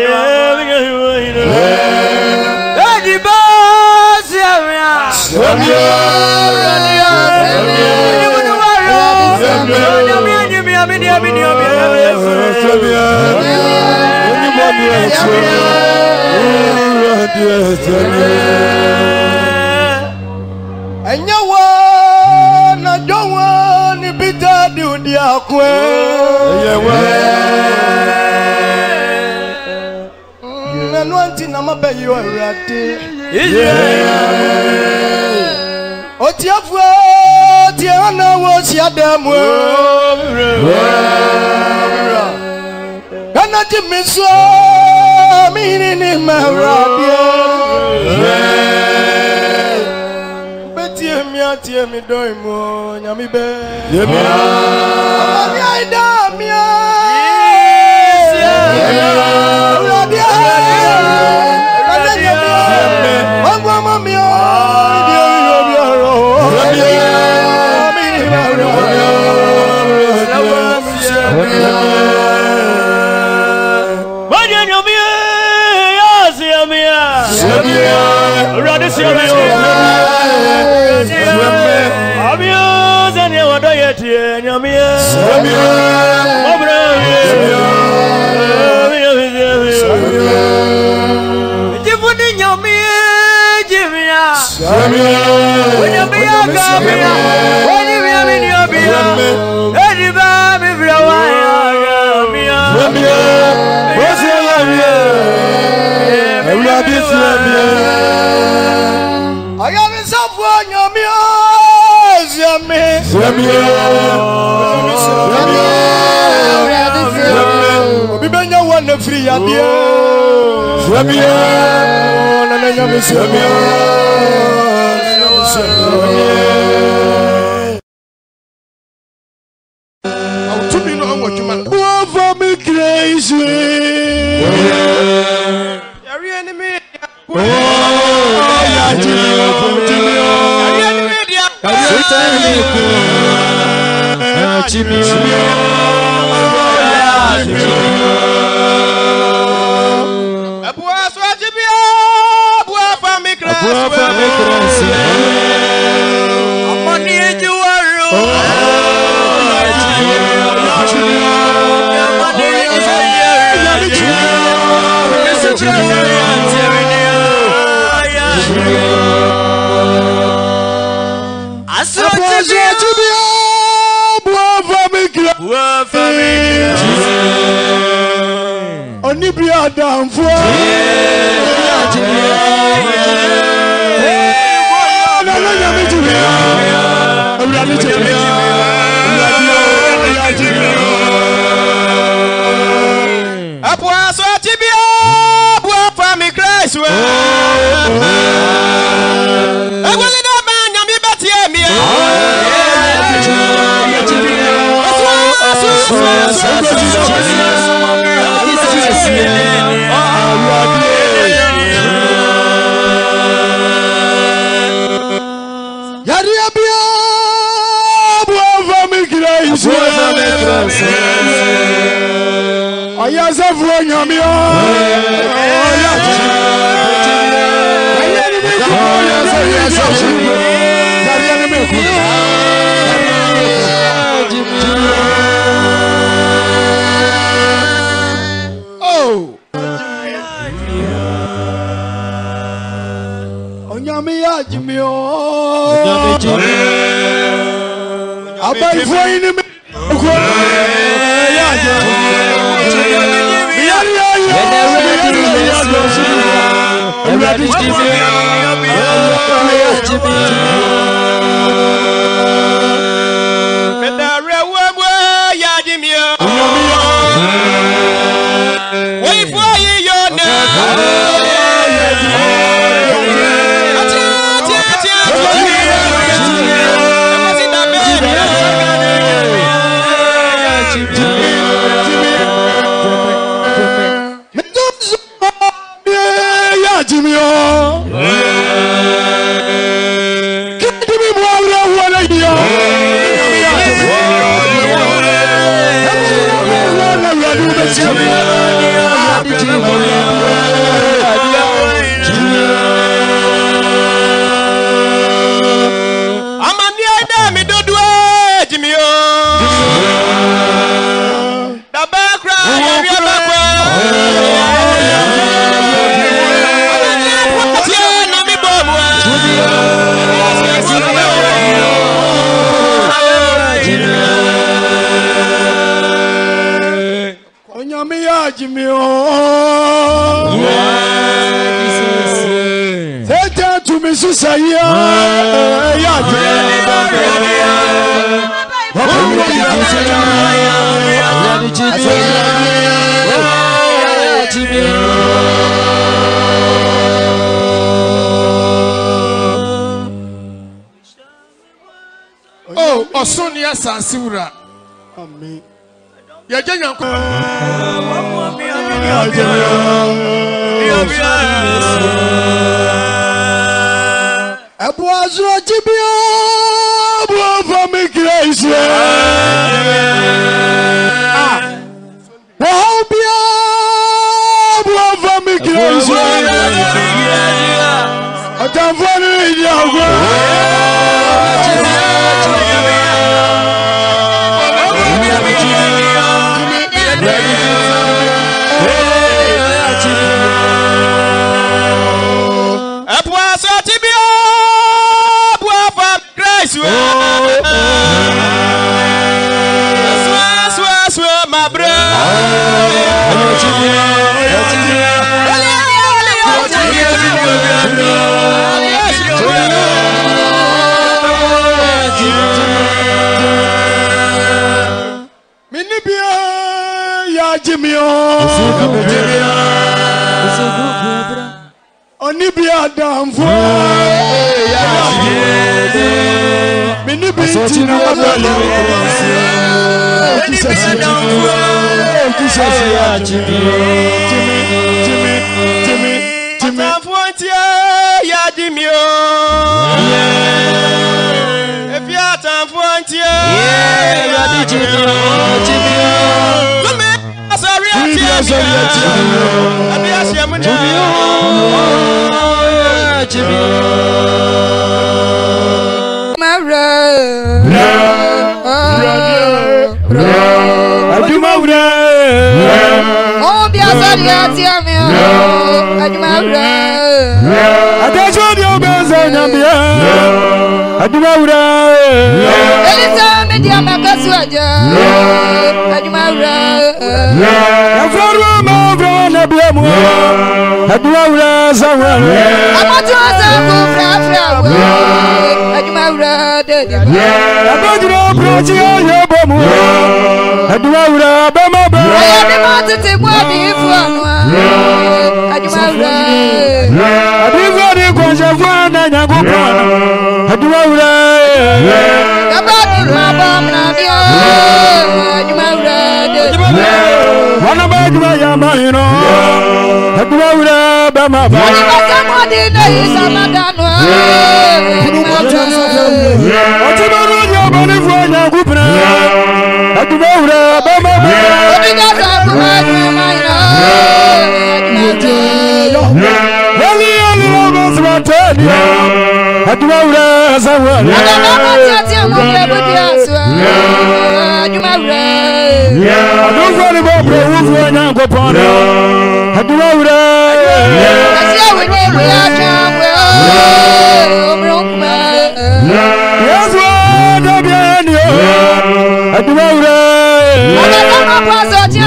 Edi boss ya. Semia. Enyawa na jowa ni bita di udi akwe. Enyawa. Nanu na mabayi wa rati. Otiafo ti ana wo si adamu. Kana ti miso mi ni mawradi. Beti mi ati mi doimo nyami be. Yemia. Ami aida mi. Bibenya wana free ya bia. Semia. Na na nyame semia. Au tumi no anwo dwuma. Over me crazy. Yari enemy. Oh, ya Jimmy. Yari enemy dia. Jimmy. Abua so Jimmy. Abua fa me crazy. Abua fa me crazy. Amani ejuwaro. Oni bi adamfo na na nyame jiwe awurade jiwe awurade jiwe Abua so tibia abua fa me Christ we Egwele na ba nyame betie mi Yari abia abua fa me Christ Aya zavu nyame o ya Aya ni me ko ya zavu Yari ni me ko Onyame ya jimio. Abai foi ni me. Ya Oh, Osonia Sansura. Amen. Ya jenya ko. Abu Azra Tibia, Abu Fami Grace. Ah. Wahobia, Abu Fami Grace. Atamfani yago. Onibia damfo mini binti na madalo kisasi damfo kisasi ya chimi chimi chimi chimi damfo tia ya dimio efia damfo tia ya dimio chimi come asari tia abi asiamu chimi Oh, biasa dia tiamnya, adumabra. Ada jodoh bezanya dia, adumabra. Elisa media makasu aja, adumabra. Yang faru mabra nabiamu, adumabra sama. Amatu asaku frafra, adumabra. Apa jero proji aja bamu, adumabra bama bama. Ayah di mata temu di fuanwa, adumabra. Adi fuani kuanja fuana nyagupan, adumabra. Kabadi mabam nadia, adumabra. Wana bajwa ya mahino, adumabra bama bama. Wani basamu di nahi sama danwa, adumabra. Atibaru nyabani fuana gupna, adumabra bama bama. Obrigada por mais mahino, adumabra. Wali ali lobos matenia, adumabra sawa. Adumabra tiatia mo kebudia sawa, adumabra. Adumabra bobo ufuana gopona, adumabra. Asia wini buya chamwe. Yes, what a bien, I do not know.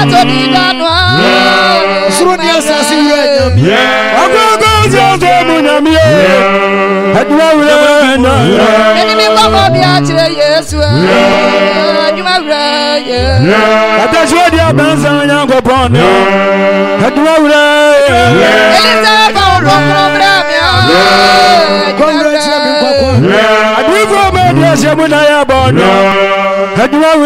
Through the assassin, I will go to the Munami. I do not know. Enemy come up here, yes, you are right. That's what your bands are young upon. I do not know. I do for my dears, you will I abon. I do not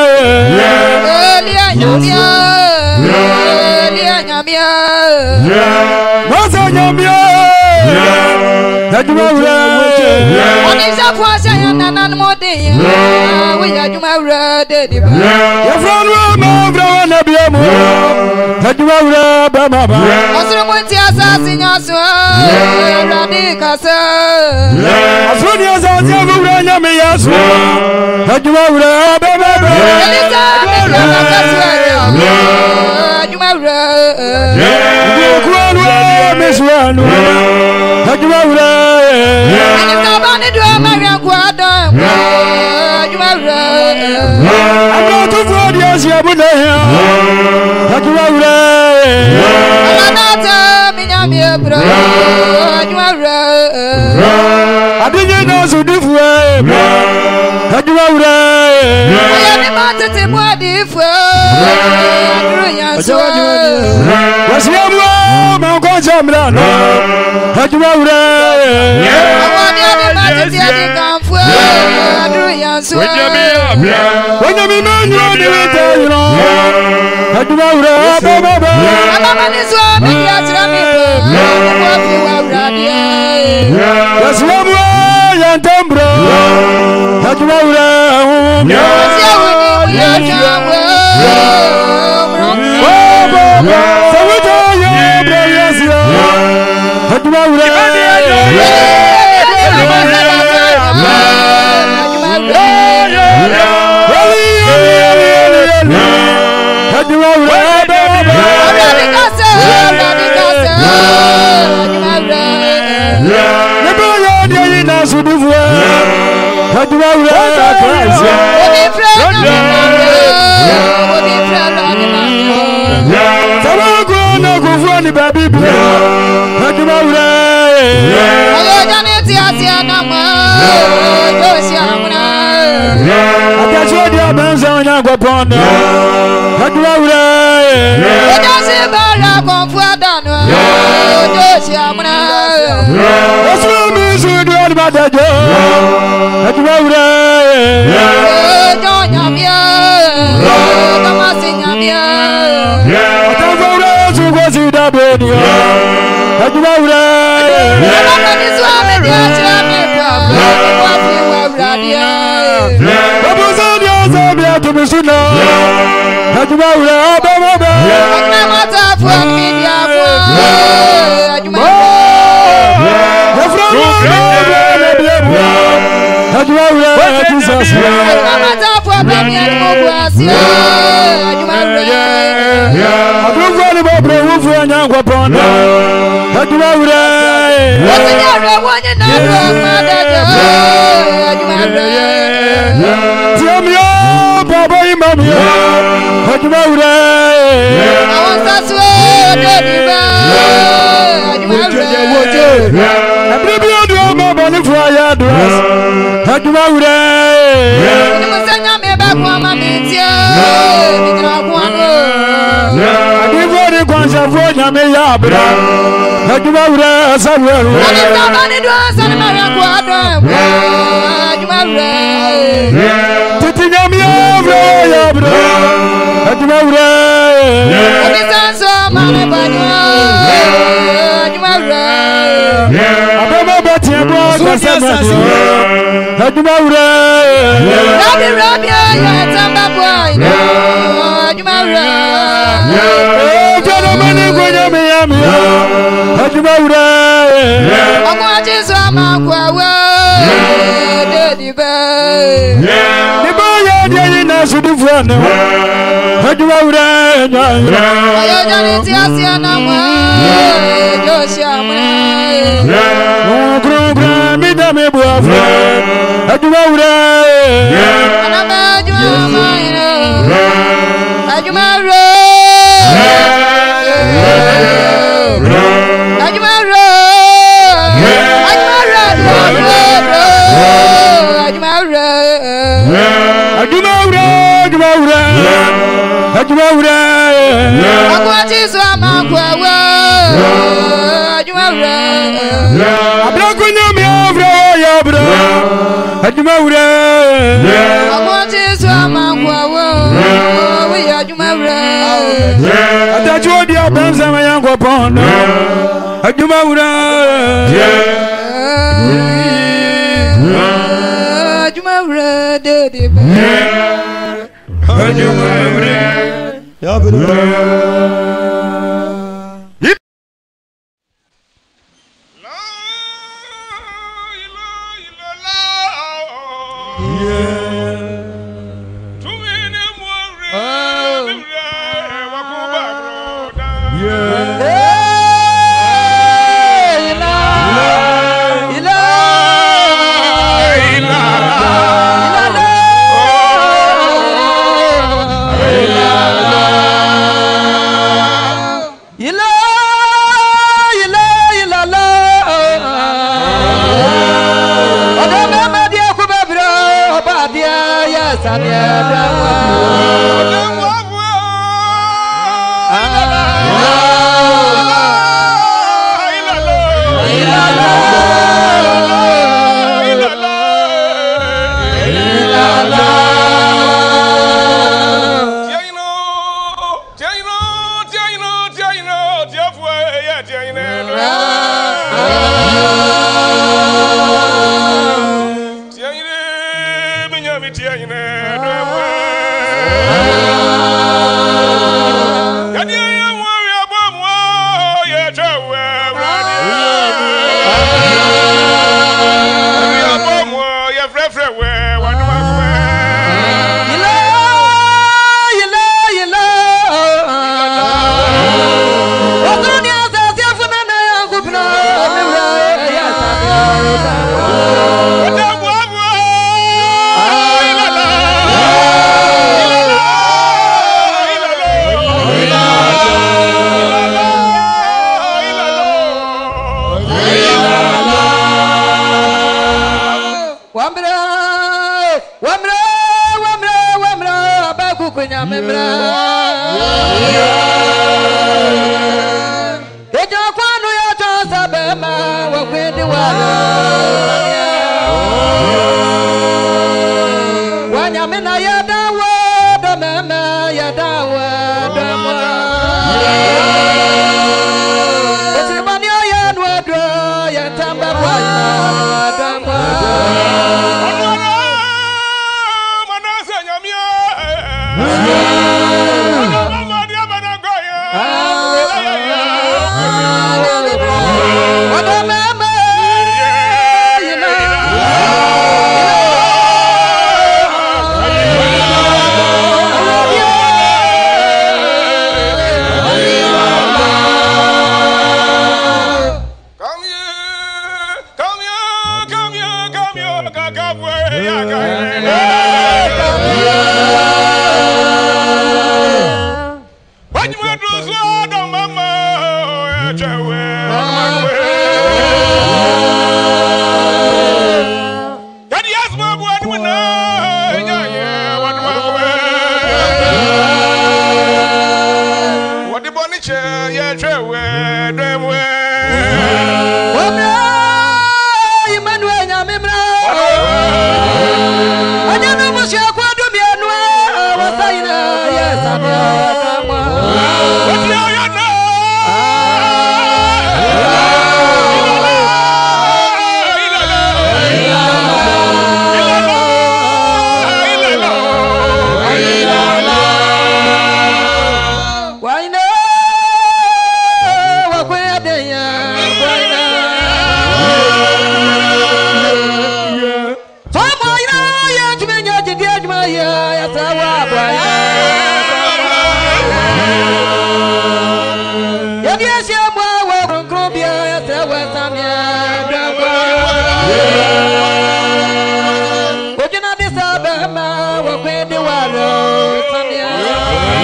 I didn't know so different. I do not was your mom, Uncle Jamlan. I do not when you mean you are the I do that's one way and Tambra. I do I Ajumawura. Anaba Ajumawura. Ajumawura. Ajumawura. Ajumawura. Ajumawura. Ajumawura. Ajumawura. Ajumawura. Akwati swama kwawa. Ajumawura. Abrakunya mi avra ya bra. Ajumawura. Akwati swama kwawa. We Ajumawura. Atacho dia benza mayango pondo. Ajumawura. Ajumawura de de. Ajumawura. Ya bro.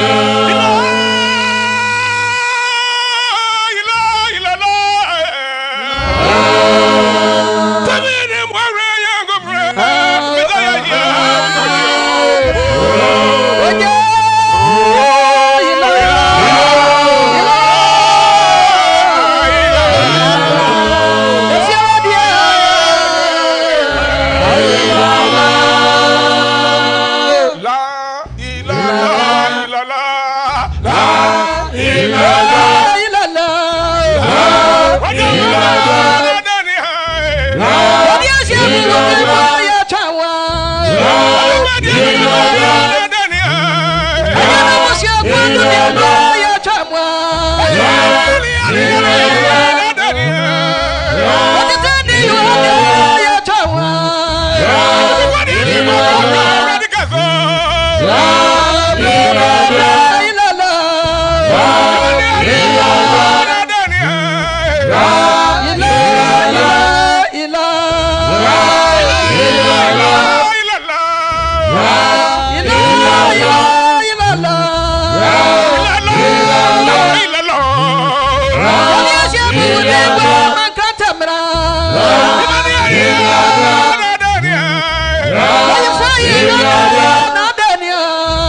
Daniel.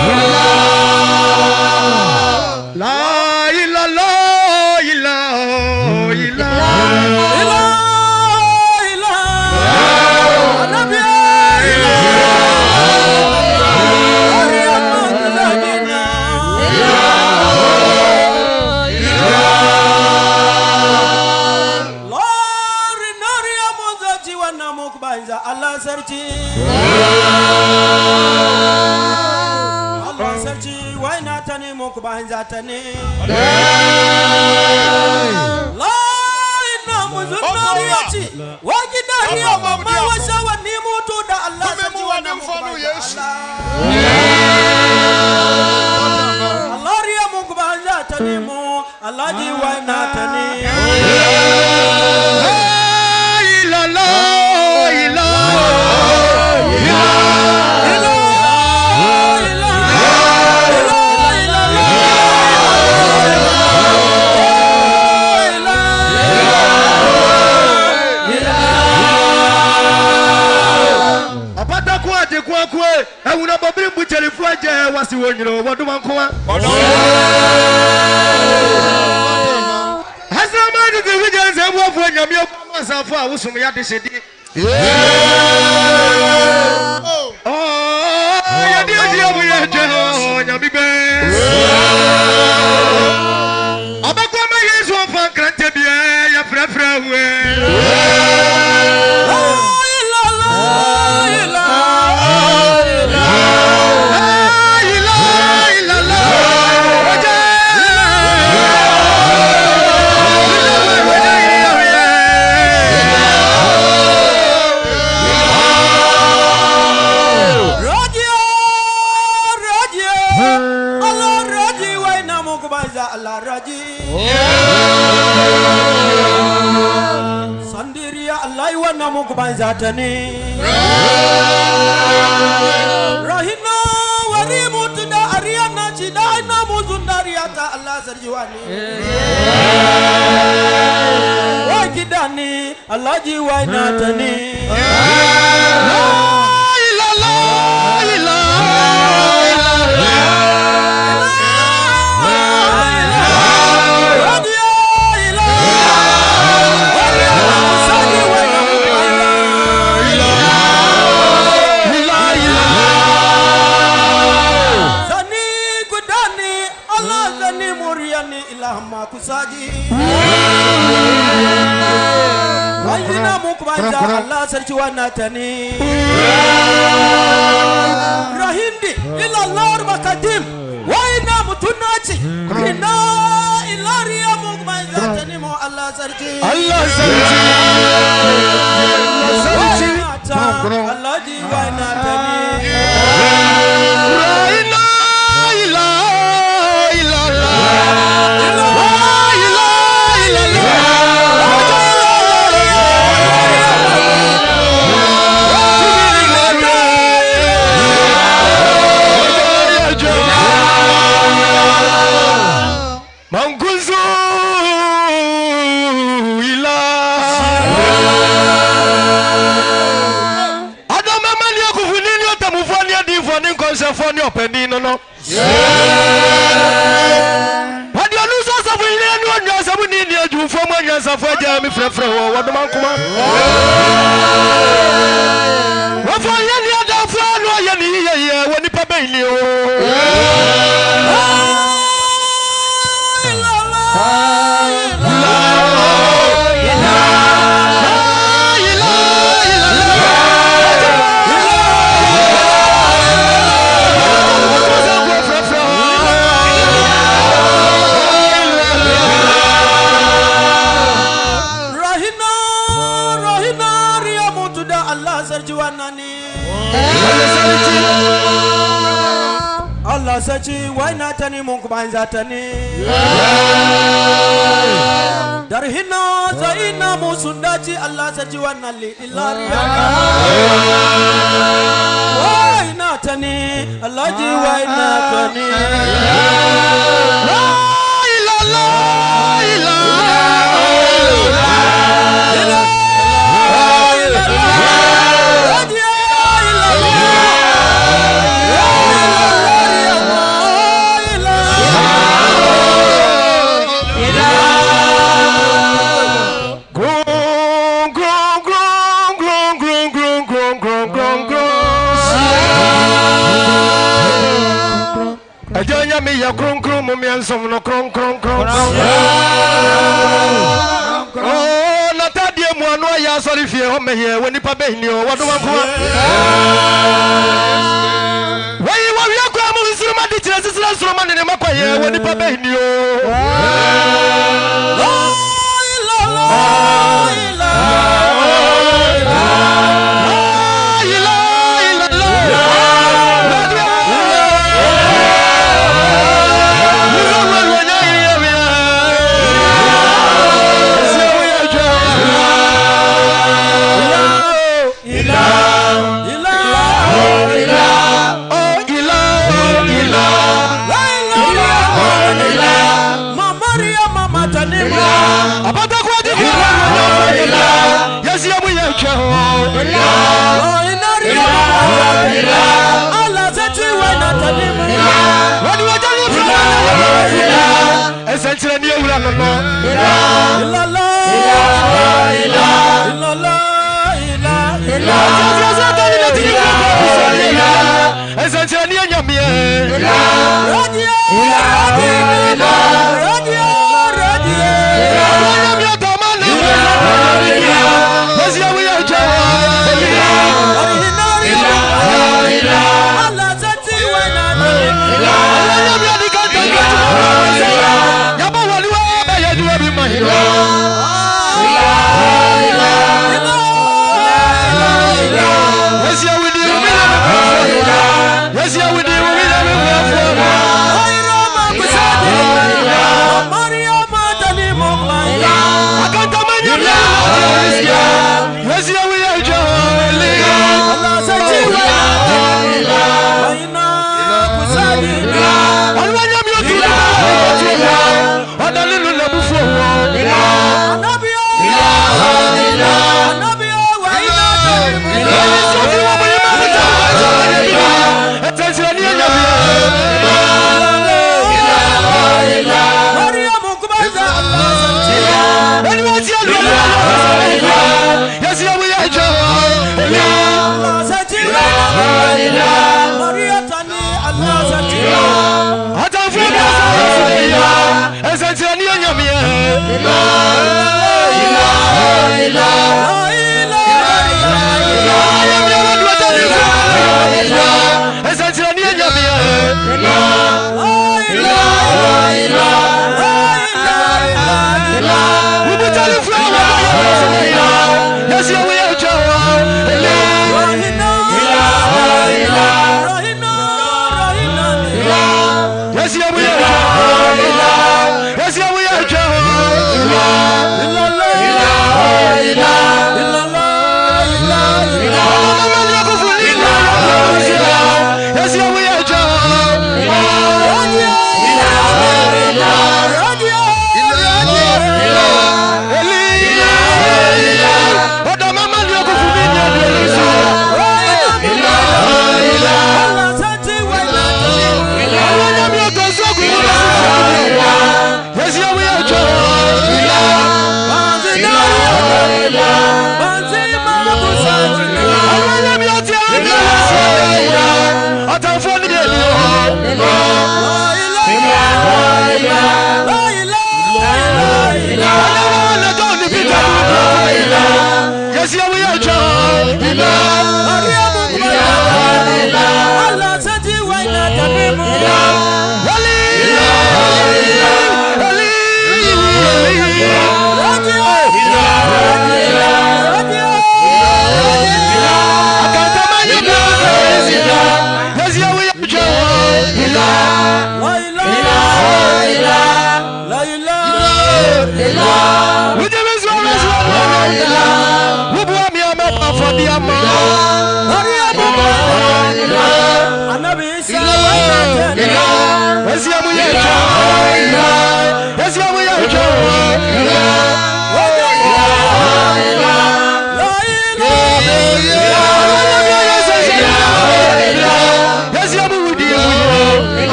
Darhina zaina musundati Allah sajiwana li ilaria waina tani Allah ji waina tani la ilaha illallah la Ajonya me ya krum krum mo me ansom no krum krum krum. Oh na tadie mu anu ya sorry fie ho me ye woni pa behni o wodo wanko. Wai wa wi akwa mu nsuru ma de kire sisira nsuru ma ne makwaye woni pa behni o.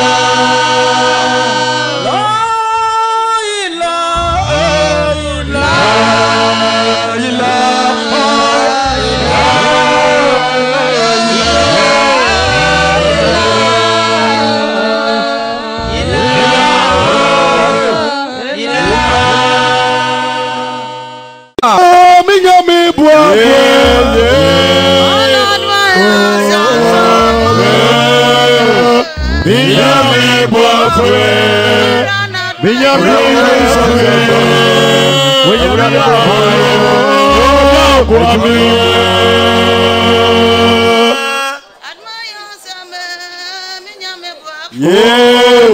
La Minyami boafwe, minyami boafwe, minyami boafwe. Yeah,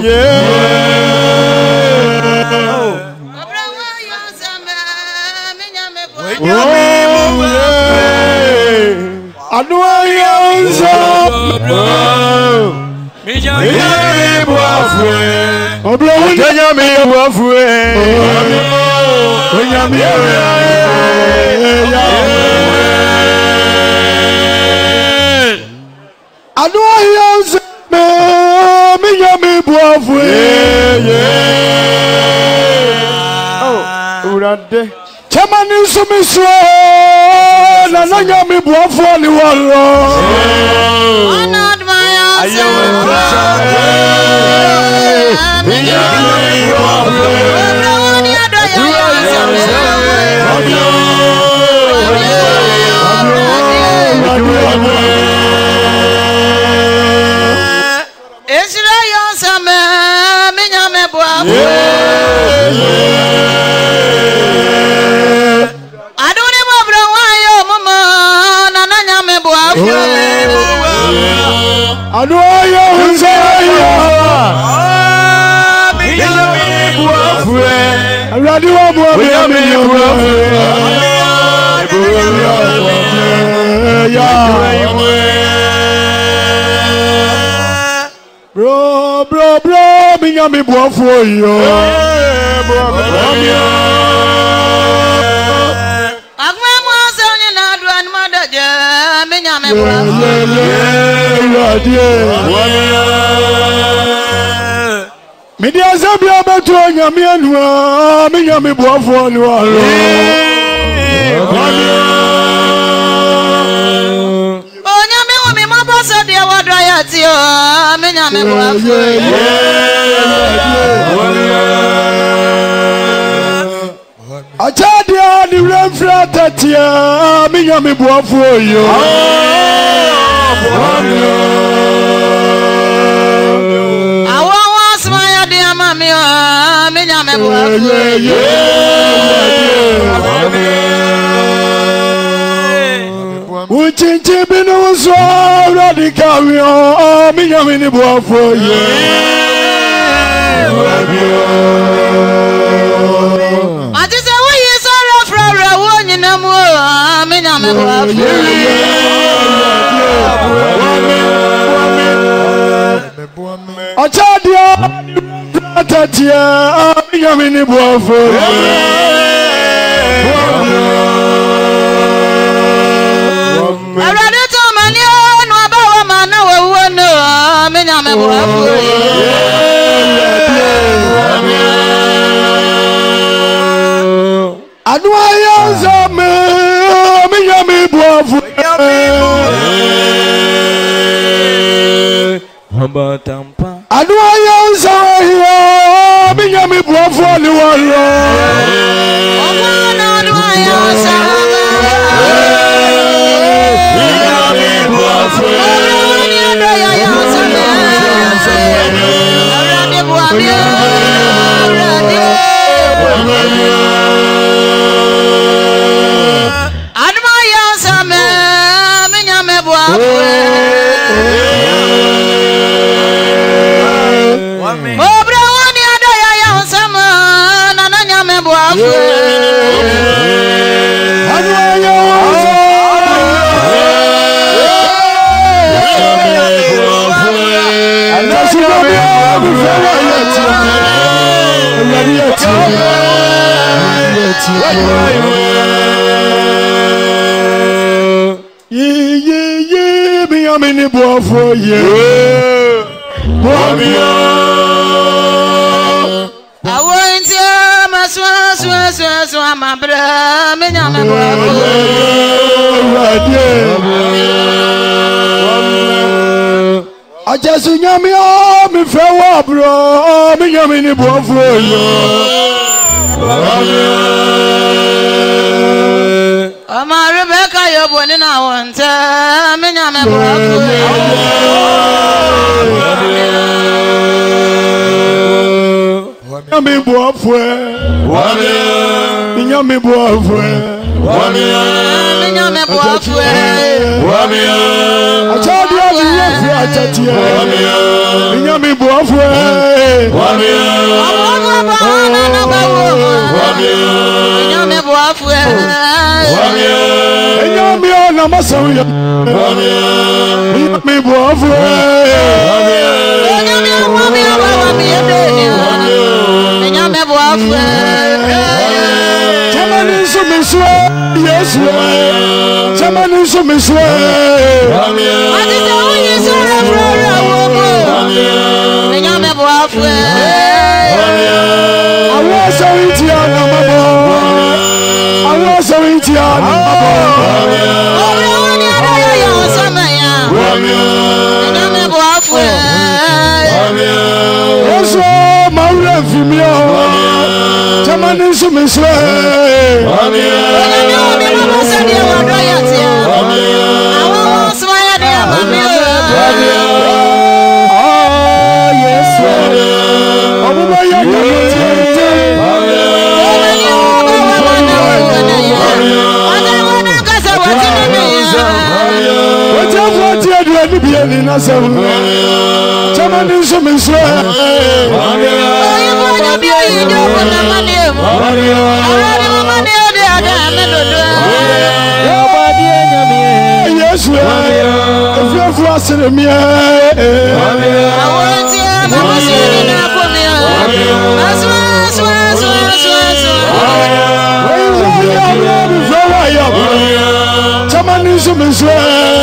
yeah. Adwayanza. Minyami boafwe, minyami boafwe, minyami Adwayanza, minyami boafwe. Oh, urade. Chamani sumiswa na nyami boafwe ni walo. Bro, bro, bro, minyami boafwe yo. Agma mwaza ni na duan madaje minyami boafwe. Media Zambia beto nyami enwa minyami boafwe ni walo. Onyami wo mi maboso de wadra yati o minyami boafwe. Achadia ni remfra tatia minyami boafwe yo. Awa wasma ya de amami o minyami boafwe. Uchinchi binu so radikawi o minyami ni boafwe yo. Atise wo yi so refra re wo nyina mu o minyami boafwe. Achadia tatia minyami ni boafwe. Arade to mani o no abawa mana wo wo no minyami boafwe. Adwayanza me minyami boafwe. Hamba tampa. Adwayanza yo minyami boafwe ni walo. Omwana adwayanza. Minyami boafwe. Omwana adwayanza. Arade boafwe. Arade. Adwayanza me minyami boafwe. Obra wani adaya ya sama na nanya me boafwe. Ye ye ye minyami ni boafwe ye. Boafwe. Awo inti maswa swa swa swa mabra minyami boafwe. Ajesu nyami o mi fe wa bro minyami ni boafwe yo. Ama Rebecca boni na wonte me nyame boafu nyame boafu wame nyame boafu wame nyame boafu wame achadi ali yefu achati wame nyame boafu wame wame nyame boafu wame nyame ona masawi wame nyame boafu wame nyame wame wame nyame boafu Chamani sumiswe Yesu Chamani sumiswe Ati se uyi sura flora womo nyame boafu Awasa witi ana mabo Awasa witi ana mabo Ore wani adaya ya osamaya nyame boafu Yesu maure fimio Chamani sumiswe nyame wami mama sadia wadaya tia awa osmaya dia mami Ah Yesu Obuba ya kanuti Ni na sewu chamani sumiswe oyi bona bi oyi do bona mani mu ari mani ode ada medodo Ya badi enyami Yesu efiafu asiremi awoti na masiri na komi aswa aswa aswa aswa aswa chamani sumiswe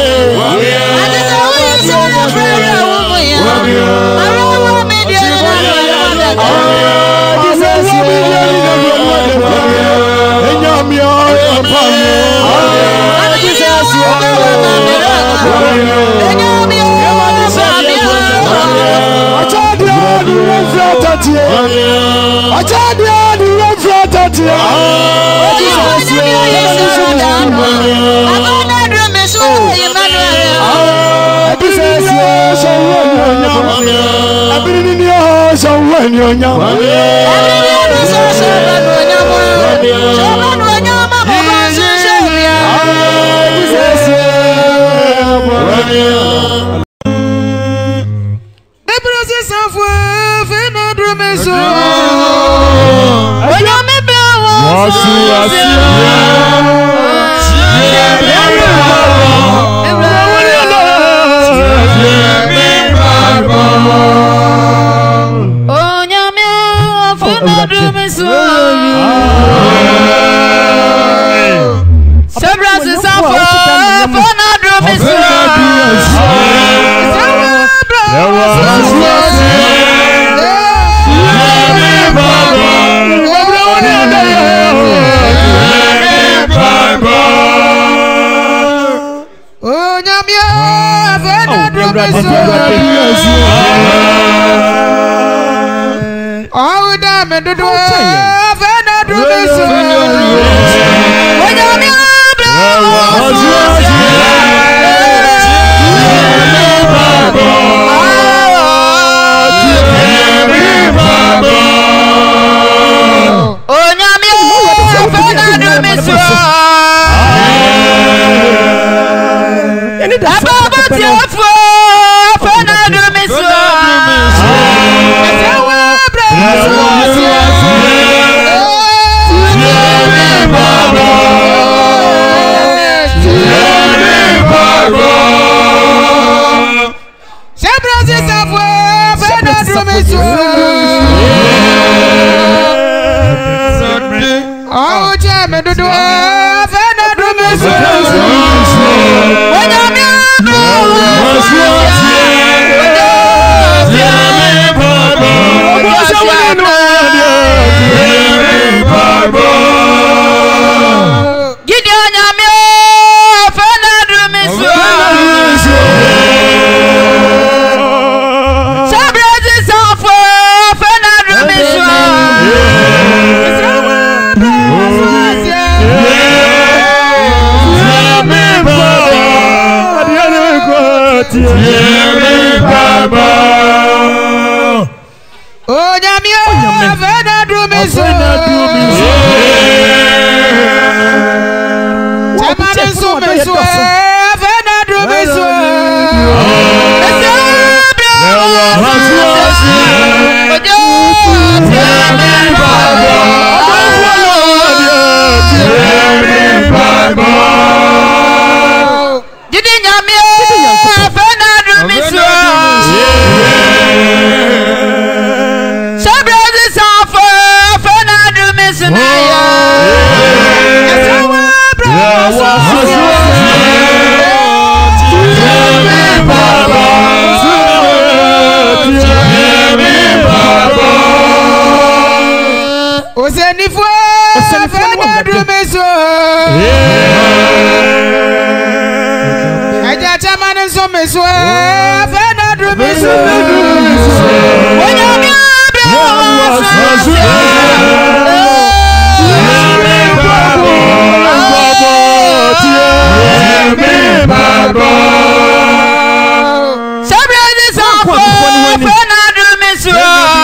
Oh, damn it, do do so. Eja chama ne so me so. Fe na drum me so. Onyame abia so. Me babo. Babo tie. Me babo. Sabia ni so. Fe na drum me so.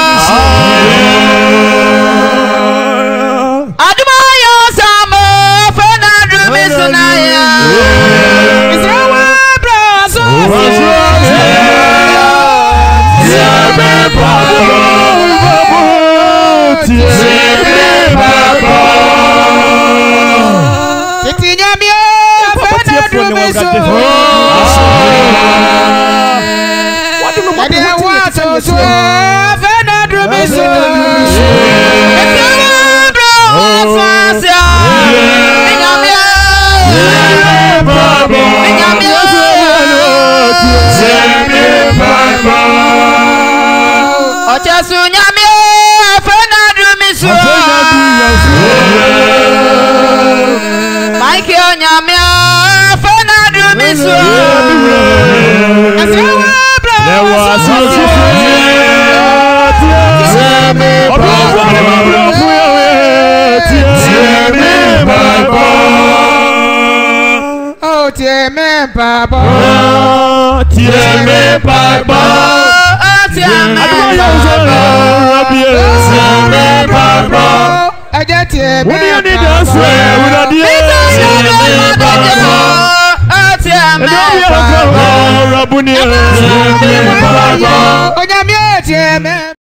Papa, tiens-moi papa, tiens-moi papa, tiens-moi papa, tiens-moi papa.